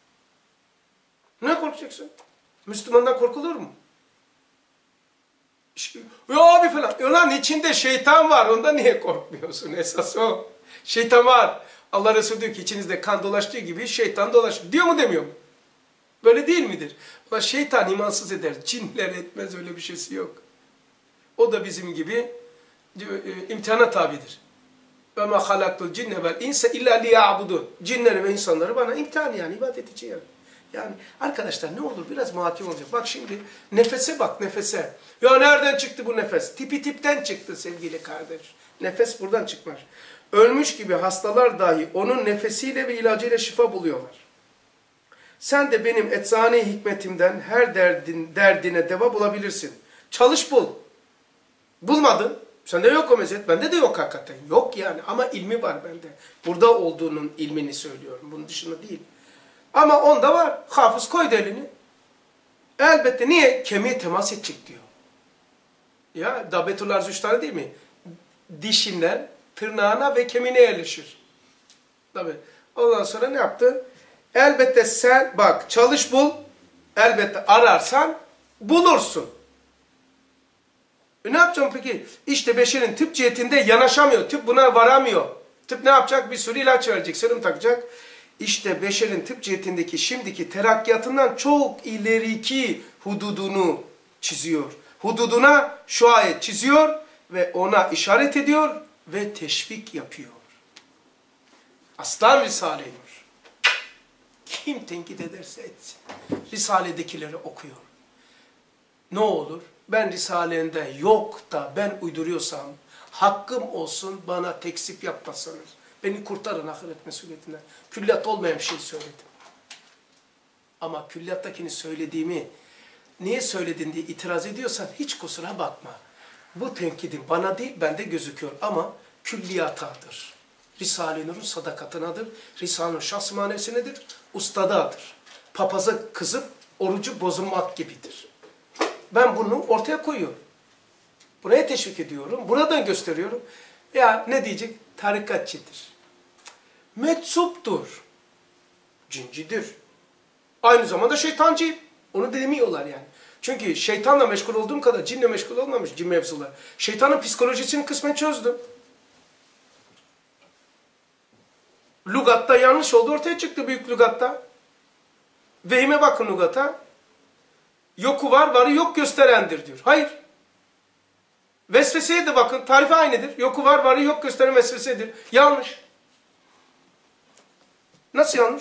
A: Ne korkacaksın? Müslümandan korkulur mu? Ya abi falan. Ulan içinde şeytan var. Onda niye korkmuyorsun? Esas o. Şeytan var. Allah Resulü diyor ki içinizde kan dolaştığı gibi şeytan dolaşır. Diyor mu demiyor mu? Böyle değil midir? Ama şeytan imansız eder. Cinler etmez, öyle bir şeysi yok. O da bizim gibi imtihana tabidir. Ve ma halaktul cinne vel insa illa liya'budun. Cinleri ve insanları bana imtihan, yani ibadet için yani. Yani arkadaşlar ne olur biraz muhakim olacak. Bak şimdi nefese bak, nefese. Ya nereden çıktı bu nefes? Tipi tipten çıktı sevgili kardeş. Nefes buradan çıkmaz. Ölmüş gibi hastalar dahi onun nefesiyle ve ilacıyla şifa buluyorlar. Sen de benim eczane hikmetimden her derdine deva bulabilirsin. Çalış bul. Bulmadın. Sende yok o meziyet. Bende de yok hakikaten. Yok yani ama ilmi var bende. Burada olduğunun ilmini söylüyorum. Bunun dışında değil. Ama onda var. Hafız koydu elini. Elbette niye? Kemiğe temas edecek diyor. Ya Dabetullah Züştari değil mi? Dişinden tırnağına ve kemiğine yerleşir. Tabii. Ondan sonra ne yaptı? Elbette sen bak çalış bul. Elbette ararsan bulursun. Ne yapacağım peki? İşte beşerin tıp cihetinde yanaşamıyor. Tıp buna varamıyor. Tıp ne yapacak? Bir sürü ilaç verecek, serum takacak. İşte beşerin tıp cihetindeki şimdiki terakkiyatından çok ileriki hududunu çiziyor. Hududuna şu ayet çiziyor ve ona işaret ediyor ve teşvik yapıyor. Aslan Risale-i Nur. Kim tenkit ederse etsin. Risale'dekileri okuyor. Ne olur? Ben Risale'nde yok da ben uyduruyorsam hakkım olsun, bana tekzip yapmasanız. Beni kurtarın ahiret mesuliyetinden. Külliyat olmayan bir şey söyledim. Ama külliyattakini söylediğimi niye söyledin diye itiraz ediyorsan hiç kusura bakma. Bu tenkidin bana değil bende gözüküyor ama külliyatadır. Risale-i Nur'un sadakatınadır. Risale-i Nur şahs manevsinedir. Ustadadır. Papaza kızıp orucu bozulmak gibidir. Ben bunu ortaya koyuyorum. Buraya teşvik ediyorum. Buradan gösteriyorum. Ya ne diyecek? Tarikatçidir. Meczuptur. Cincidir. Aynı zamanda şeytancı. Onu demiyorlar yani. Çünkü şeytanla meşgul olduğum kadar cinle meşgul olmamış cin mevzular. Şeytanın psikolojisini kısmen çözdüm. Lugatta yanlış oldu ortaya çıktı, büyük lugatta. Vehime bakın lugata. Yoku var, varı yok gösterendir diyor. Hayır. Vesveseye de bakın, tarifi aynıdır. Yoku var, varı yok gösteren vesvesedir. Yanlış. Nasıl yanlış?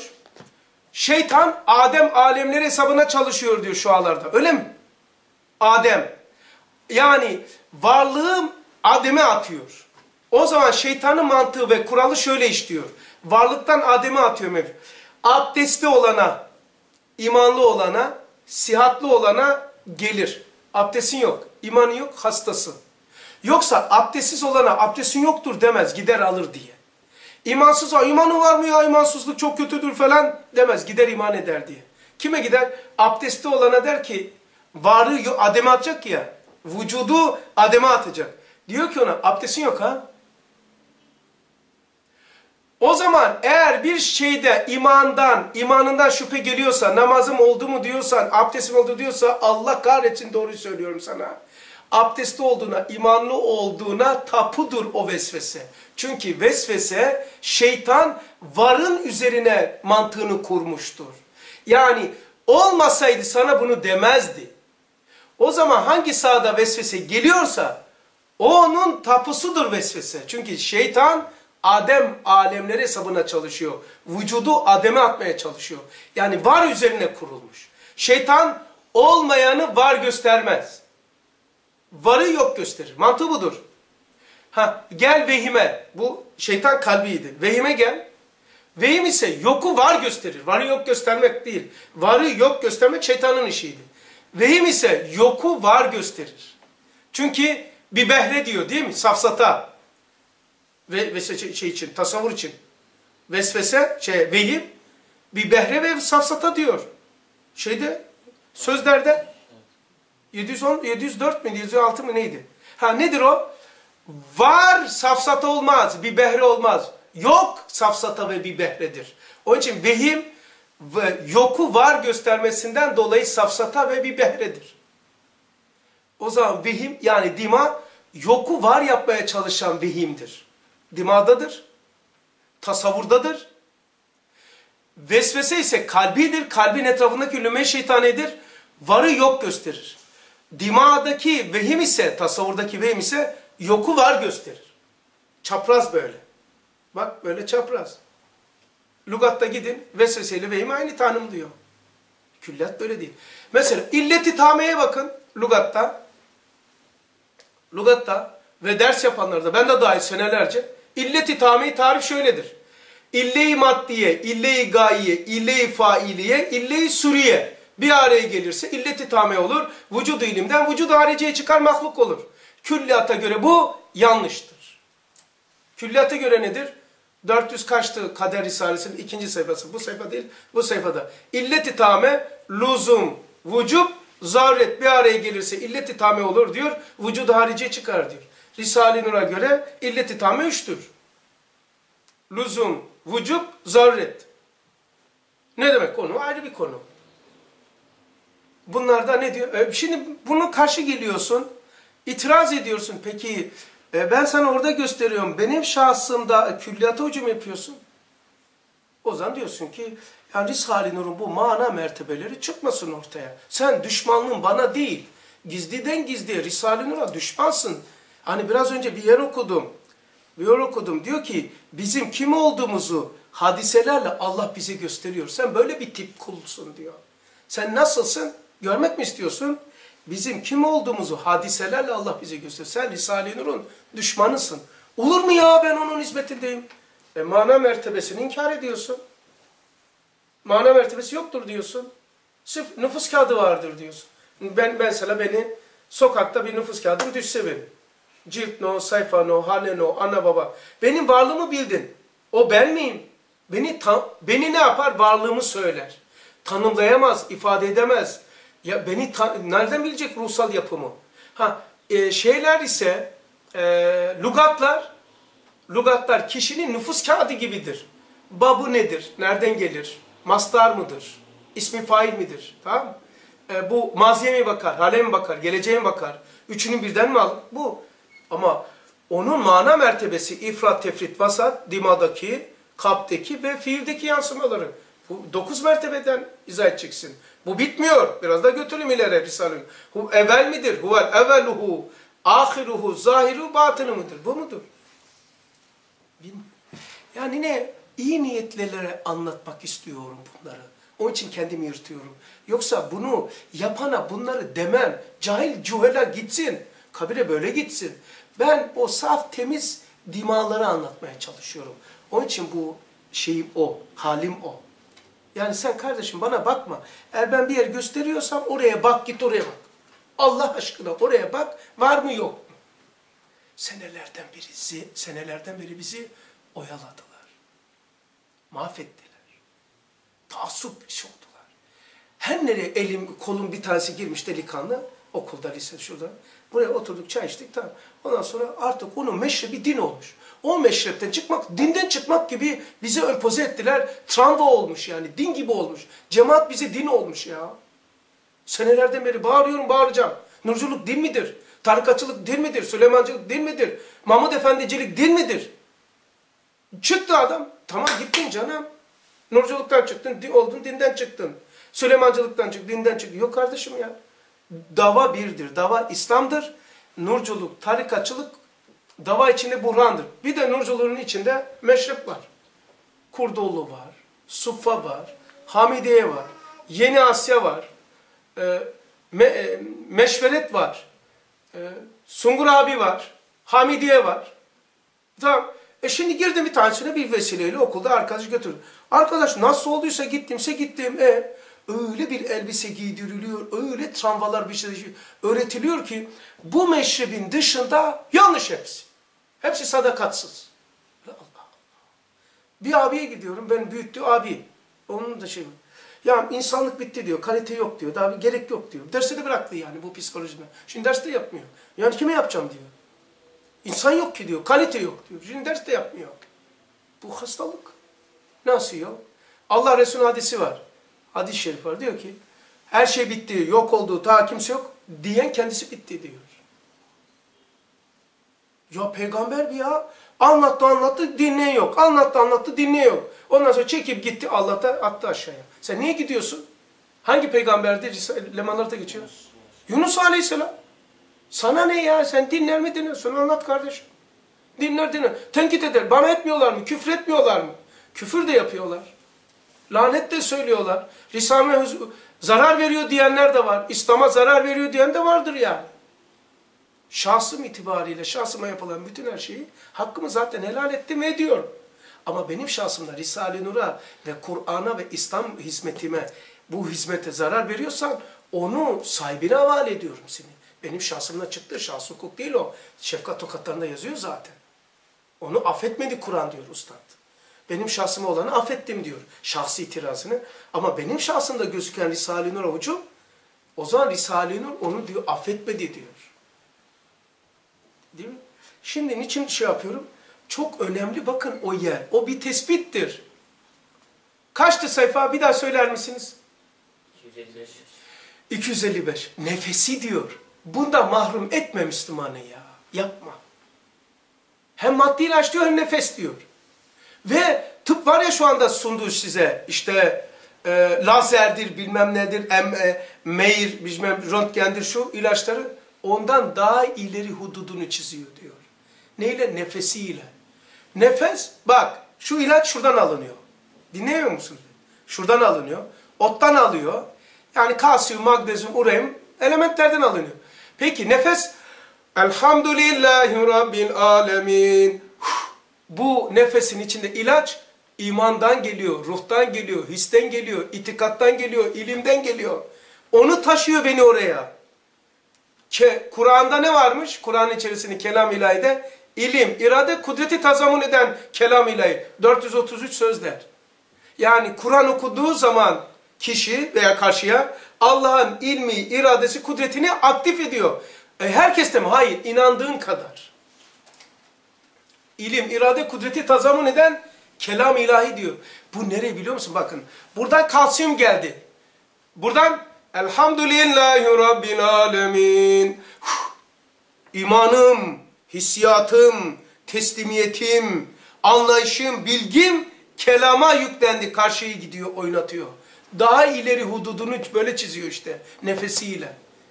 A: Şeytan, Adem alemleri hesabına çalışıyor diyor şualarda. Öyle mi? Adem. Yani varlığım Adem'e atıyor. O zaman şeytanın mantığı ve kuralı şöyle işliyor. Varlıktan Adem'e atıyor mevcut. Abdestli olana, imanlı olana, sihatli olana gelir. Abdestin yok, imanı yok, hastasın. Yoksa abdestsiz olana abdestin yoktur demez, gider alır diye. İmansız, imanı var mı ya, imansızlık çok kötüdür falan demez, gider iman eder diye. Kime gider? Abdestli olana der ki, varlığı Adem'e atacak ya, vücudu Adem'e atacak. Diyor ki ona, abdestin yok ha? O zaman eğer bir şeyde imanından şüphe geliyorsa, namazım oldu mu diyorsan, abdestim oldu diyorsa, Allah kahretsin doğruyu söylüyorum sana. Abdestli olduğuna, imanlı olduğuna tapudur o vesvese. Çünkü vesvese şeytan varın üzerine mantığını kurmuştur. Yani olmasaydı sana bunu demezdi. O zaman hangi sahada vesvese geliyorsa o onun tapusudur vesvese. Çünkü şeytan Adem alemleri hesabına çalışıyor. Vücudu Adem'e atmaya çalışıyor. Yani var üzerine kurulmuş. Şeytan olmayanı var göstermez. Varı yok gösterir. Mantığı budur. Gel vehime. Bu şeytan kalbiydi. Vehime gel. Vehim ise yoku var gösterir. Varı yok göstermek değil. Varı yok göstermek şeytanın işiydi. Vehim ise yoku var gösterir. Çünkü bir behre diyor değil mi? Safsata. Ve şey için, tasavvur için. Vesvese, vehim, bir behre ve safsata diyor. Sözlerde 704 mi, 706 mı neydi? Nedir o? Var safsata olmaz, bir behre olmaz. Yok safsata ve bir behredir. Onun için vehim ve yoku var göstermesinden dolayı safsata ve bir behredir. O zaman vehim yani dima yoku var yapmaya çalışan vehimdir. Dimadadır, tasavvurdadır. Vesvese ise kalbidir, kalbin etrafındaki lüme şeytanidir. Varı yok gösterir. Dimadaki vehim ise, tasavvurdaki vehim ise yoku var gösterir. Çapraz böyle. Bak böyle çapraz. Lugatta gidin, vesveseyle vehim aynı tanımlıyor. Külliyat böyle değil. Mesela illet-i tameye bakın lugatta. Lugatta ve ders yapanlarda, ben de dahil senelerce, illet-i tameyi tarif şöyledir. İlle-i maddiye, ille-i gayiye, ille-i failiye, ille-i suriye bir araya gelirse illet-i tame olur. Vücud-u ilimden vücud-u hariciye çıkar, mahluk olur. Külliyata göre bu yanlıştır. Külliyata göre nedir? 400 kaçtı Kader Risalesi'nin 2. sayfası. Bu sayfa değil, bu sayfada. İllet-i tame, luzum, vücub, zaruret bir araya gelirse illet-i tame olur diyor. Vücud-u hariciye çıkar diyor. Risale-i Nur'a göre illet-i tame 3'tür. Luzum, vücub, zaruret. Ne demek konu? Ayrı bir konu. Bunlarda ne diyor? Şimdi bunu karşı geliyorsun, itiraz ediyorsun. Peki ben sana orada gösteriyorum. Benim şahsımda külliyata hücum yapıyorsun. O zaman diyorsun ki yani Risale-i Nur'un bu mana mertebeleri çıkmasın ortaya. Sen düşmanlığın bana değil. Gizliden gizliye Risale-i Nur'a düşmansın. Hani biraz önce bir yer okudum. Diyor ki bizim kim olduğumuzu hadiselerle Allah bize gösteriyor. Sen böyle bir tip kulsun diyor. Sen nasılsın? Görmek mi istiyorsun? Bizim kim olduğumuzu hadiselerle Allah bize gösteriyor. Sen Risale-i Nur'un düşmanısın. Olur mu ya ben onun hizmetindeyim? Mana mertebesini inkar ediyorsun. Mana mertebesi yoktur diyorsun. Sırf nüfus kağıdı vardır diyorsun. Mesela beni sokakta bir nüfus kağıdım düşse benim. Cilt no, sayfa no, hane no, ana baba. Benim varlığımı bildin. O ben miyim? Beni ne yapar? Varlığımı söyler. Tanımlayamaz, ifade edemez. Ya beni nereden bilecek ruhsal yapımı? Şeyler ise lügatlar kişinin nüfus kağıdı gibidir. Babı nedir? Nereden gelir? Mastar mıdır? İsmi fail midir? Tamam? Bu maziye mi bakar? Hale mi bakar? Geleceğe mi bakar? Üçünü birden mi alır? Bu. Ama onun mana mertebesi ifrat, tefrit, vasat, dimadaki, kalpteki ve fiildeki yansımaları. Bu 9 mertebeden izah edeceksin. Bu bitmiyor. Biraz da götüreyim ileri Risale'nin. Hu evvel midir? Huvel evveluhu, ahiruhu, zahiru, batını mıdır? Bu mudur? Yani ne? İyi niyetlilere anlatmak istiyorum bunları. Onun için kendimi yırtıyorum. Yoksa bunu yapana bunları demem. Cahil cühela gitsin. Kabire böyle gitsin. Ben o saf temiz dimaları anlatmaya çalışıyorum. Onun için bu şeyim o, halim o. Yani sen kardeşim bana bakma. Eğer ben bir yer gösteriyorsam oraya bak, git oraya bak. Allah aşkına oraya bak, var mı yok mu? Senelerden beri bizi oyaladılar. Mahvettiler. Taassup iş oldular. Her nereye elim, kolum bir tanesi girmiş delikanlı, okulda, lise şurada. Buraya oturduk, çay içtik, tamam. Ondan sonra artık onun meşrebi din olmuş. O meşrepten çıkmak, dinden çıkmak gibi bize empoze ettiler. Travma olmuş yani, din gibi olmuş. Cemaat bize din olmuş ya. Senelerden beri bağırıyorum, bağıracağım. Nurculuk din midir? Tarikatçılık din midir? Süleymancılık din midir? Mahmud Efendicilik din midir? Çıktı adam. Tamam gittin canım. Nurculuktan çıktın, oldun, dinden çıktın. Süleymancılıktan çıktın, dinden çıktın. Yok kardeşim ya. Dava birdir. Dava İslam'dır. Nurculuk, tarikatçılık dava içinde buhrandır. Bir de nurculuğun içinde meşrep var. Kurdoğlu var. Suffa var. Hamidiye var. Yeni Asya var. Meşveret var. Sungur abi var. Hamidiye var. Tamam. Şimdi girdim bir tanesine bir vesileyle okulda arkadaş götürdüm. Arkadaş nasıl olduysa gittimse gittim. Öyle bir elbise giydiriliyor, öyle travmalar bir şey öğretiliyor ki bu meşrebin dışında yanlış hepsi. Hepsi sadakatsız. Allah Allah. Bir abiye gidiyorum, ben büyüttü abi. Onun da şey var. Ya insanlık bitti diyor, kalite yok diyor, daha bir gerek yok diyor. Dersi de bıraktı yani bu psikolojiden. Şimdi derste yapmıyor. Yani kime yapacağım diyor. İnsan yok ki diyor, kalite yok diyor. Şimdi ders de yapmıyor. Bu hastalık. Nasıl yok? Allah Resulü'nün hadisi var. Hadis-i şerif var. Diyor ki, her şey bitti, yok oldu, daha kimse yok diyen kendisi bitti diyor. Ya peygamber bir ya. Anlattı, dinleyen yok. Anlattı, dinleyen yok. Ondan sonra çekip gitti, Allah'ta attı aşağıya. Sen niye gidiyorsun? Hangi peygamberdi? Lemanlarda geçiyor. Yunus Aleyhisselam. Sana ne ya? Sen dinler mi dinliyorsun? Anlat kardeşim. Dinler. Tenkit eder. Bana etmiyorlar mı? Küfür etmiyorlar mı? Küfür de yapıyorlar. Lanet de söylüyorlar. Risale zarar veriyor diyenler de var. İslam'a zarar veriyor diyen de vardır yani. Şahsım itibariyle, şahsıma yapılan bütün her şeyi hakkımı zaten helal ettim ve ediyorum. Ama benim şahsımda Risale-i Nur'a ve Kur'an'a ve İslam hizmetime, bu hizmete zarar veriyorsan onu sahibine havale ediyorum seni. Benim şahsımdan çıktığı şahs hukuk değil o. Şefkat tokatlarında yazıyor zaten. Onu affetmedi Kur'an diyor ustad. Benim şahsıma olanı affettim diyor. Şahsi itirazını. Ama benim şahsımda gözüken Risale-i Nur hocam, o zaman Risale-i Nur onu diyor affetmedi diyor. Değil mi? Şimdi niçin şey yapıyorum? Çok önemli bakın o yer. O bir tespittir. Kaçtı sayfa? Bir daha söyler misiniz?
C: 255.
A: 255. Nefesi diyor. Bunda mahrum etme Müslümanı ya. Yapma. Hem maddi ilaç diyor hem nefes diyor. Ve tıp var ya şu anda sunduğu size işte lazerdir bilmem nedir, meyir, bilmem röntgendir şu ilaçları ondan daha ileri hududunu çiziyor diyor. Neyle? Nefesiyle. Nefes bak şu ilaç şuradan alınıyor. Dinlemiyor musunuz? Şuradan alınıyor. Ottan alıyor. Yani kalsiyum, magnezyum, uranyum elementlerden alınıyor. Peki nefes Elhamdülillahi Rabbil Alemin. Bu nefesin içinde ilaç imandan geliyor, ruhtan geliyor, histen geliyor, itikattan geliyor, ilimden geliyor. Onu taşıyor beni oraya. Kur'an'da ne varmış? Kur'an içerisinde kelam ilahide ilim, irade, kudreti tazamun eden kelam ilahi. 433 sözler. Yani Kur'an okuduğu zaman kişi veya karşıya Allah'ın ilmi, iradesi, kudretini aktif ediyor. Herkes de mi? Hayır. İnandığın kadar. İlim, irade, kudreti tazamun eden kelam ilahi diyor. Bu nereye biliyor musun? Bakın. Buradan kalsiyum geldi. Buradan Elhamdülillahi Rabbil Alemin. İmanım, hissiyatım, teslimiyetim, anlayışım, bilgim kelama yüklendi. Karşıya gidiyor, oynatıyor. Daha ileri hududunu böyle çiziyor işte. Nefesiyle.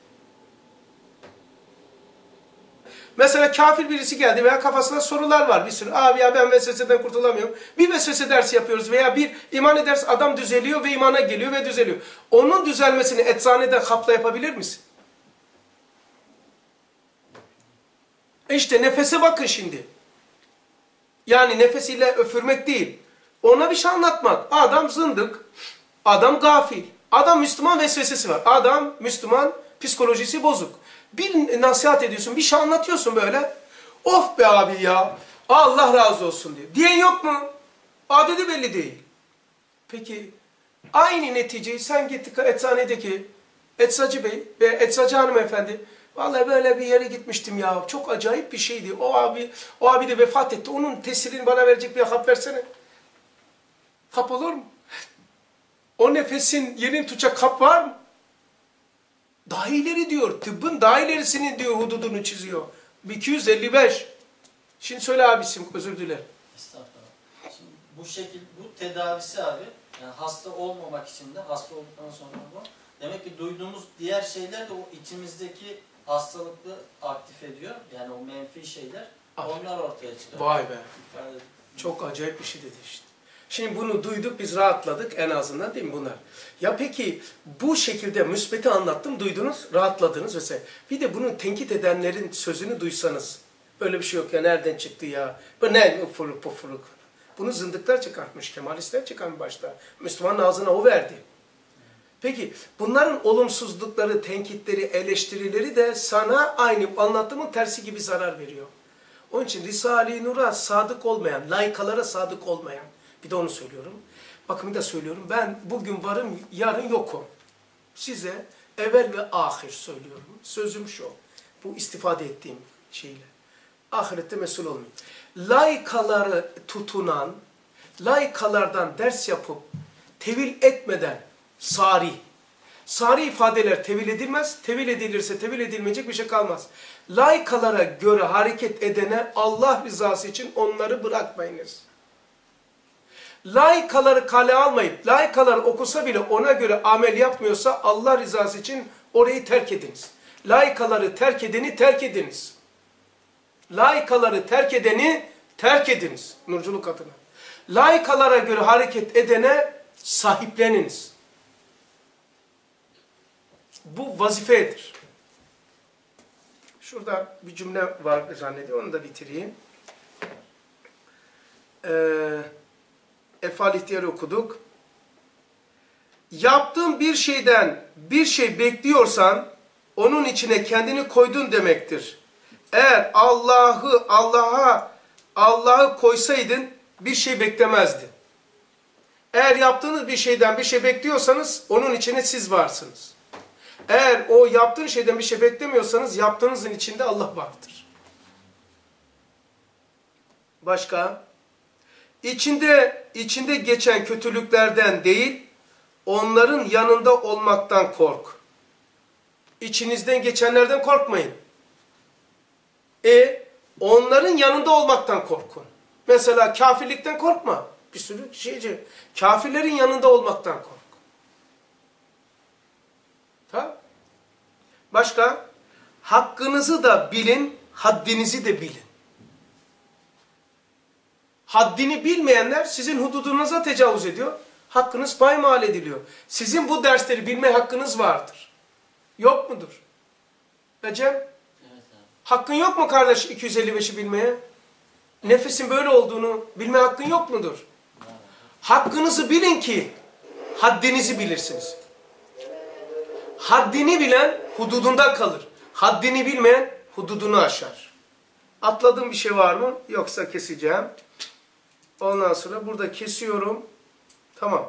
A: Mesela kafir birisi geldi veya kafasında sorular var bir sürü. Abi ya ben vesveseden kurtulamıyorum. Bir vesvese dersi yapıyoruz veya bir iman ederse adam düzeliyor ve imana geliyor ve düzeliyor. Onun düzelmesini eczanede hapla yapabilir misin? İşte nefese bakın şimdi. Yani nefesiyle öfürmek değil. Ona bir şey anlatmak. Adam zındık. Adam gafil. Adam Müslüman vesvesesi var. Adam Müslüman psikolojisi bozuk. Bir nasihat ediyorsun, bir şey anlatıyorsun böyle. Of be abi ya. Allah razı olsun diyor. Diyen yok mu? Adedi belli değil. Peki aynı neticeyi sen git eczanedeki eczacı bey ve eczacı hanımefendi, vallahi böyle bir yere gitmiştim ya. Çok acayip bir şeydi. O abi de vefat etti. Onun tesirini bana verecek bir hap versene. Hap olur mu? O nefesin yerini tutacak kap var mı? Daha ileri diyor. Tıbbın daha ilerisini diyor, hududunu çiziyor. 255. Şimdi söyle abisim, özür dilerim.
B: Estağfurullah. Şimdi bu şekil, bu tedavisi abi, yani hasta olmamak için de, hasta olduktan sonra bu. Demek ki duyduğumuz diğer şeyler de o içimizdeki hastalıklı aktif ediyor. Yani o menfi şeyler, onlar ortaya çıkıyor.
A: Vay be.
B: Yani,
A: Çok acayip bir şey dedi işte. Şimdi bunu duyduk, biz rahatladık en azından, değil mi bunlar? Ya peki bu şekilde müsbeti anlattım, duydunuz, rahatladınız vesaire. Bir de bunu tenkit edenlerin sözünü duysanız, böyle bir şey yok ya, nereden çıktı ya, bu ne ufuruk pufuruk. Bunu zındıklar çıkartmış, Kemalistler çıkarmış başta. Müslümanın ağzına o verdi. Peki bunların olumsuzlukları, tenkitleri, eleştirileri de sana aynı anlattığımın tersi gibi zarar veriyor. Onun için Risale-i Nur'a sadık olmayan, laikalara sadık olmayan, bir de onu söylüyorum. Bakın bir de söylüyorum, ben bugün varım, yarın yokum. Size evvel ve ahir söylüyorum. Sözüm şu, bu istifade ettiğim şeyle. Ahirette mesul olmayın. Laikaları tutunan, laikalardan ders yapıp, tevil etmeden, Sari ifadeler tevil edilmez. Tevil edilirse tevil edilmeyecek bir şey kalmaz. Laikalara göre hareket edene Allah rızası için onları bırakmayınız. Laikaları kale almayıp, laikalar okusa bile ona göre amel yapmıyorsa Allah rızası için orayı terk ediniz. Laikaları terk edeni terk ediniz. Laikaları terk edeni terk ediniz. Nurculuk adına. Laikalara göre hareket edene sahipleniniz. Bu vazifedir. Şurada bir cümle var zannediyorum. Onu da bitireyim. Efal ihtiyarı okuduk. Yaptığın bir şeyden bir şey bekliyorsan onun içine kendini koydun demektir. Eğer Allah'ı koysaydın bir şey beklemezdin. Eğer yaptığınız bir şeyden bir şey bekliyorsanız onun içine siz varsınız. Eğer o yaptığın şeyden bir şey beklemiyorsanız yaptığınızın içinde Allah vardır. Başka? İçinde geçen kötülüklerden değil, onların yanında olmaktan kork. İçinizden geçenlerden korkmayın. Onların yanında olmaktan korkun. Mesela kafirlikten korkma. Bir sürü şeyci. Kafirlerin yanında olmaktan kork. Tamam. Başka? Hakkınızı da bilin, haddinizi de bilin. Haddini bilmeyenler sizin hududunuza tecavüz ediyor. Hakkınız paymal ediliyor. Sizin bu dersleri bilme hakkınız vardır. Yok mudur? Recep?
B: evet abi.
A: Hakkın yok mu kardeş 255'i bilmeye? Nefesin böyle olduğunu bilme hakkın yok mudur? Hakkınızı bilin ki haddinizi bilirsiniz. Haddini bilen hududunda kalır. Haddini bilmeyen hududunu aşar. Atladığım bir şey var mı? Yoksa keseceğim. Ondan sonra burada kesiyorum. Tamam.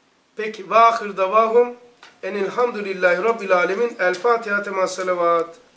A: Peki. Ve ahir davahum enilhamdülillahi rabbil alemin. El Fatiha tema salavat.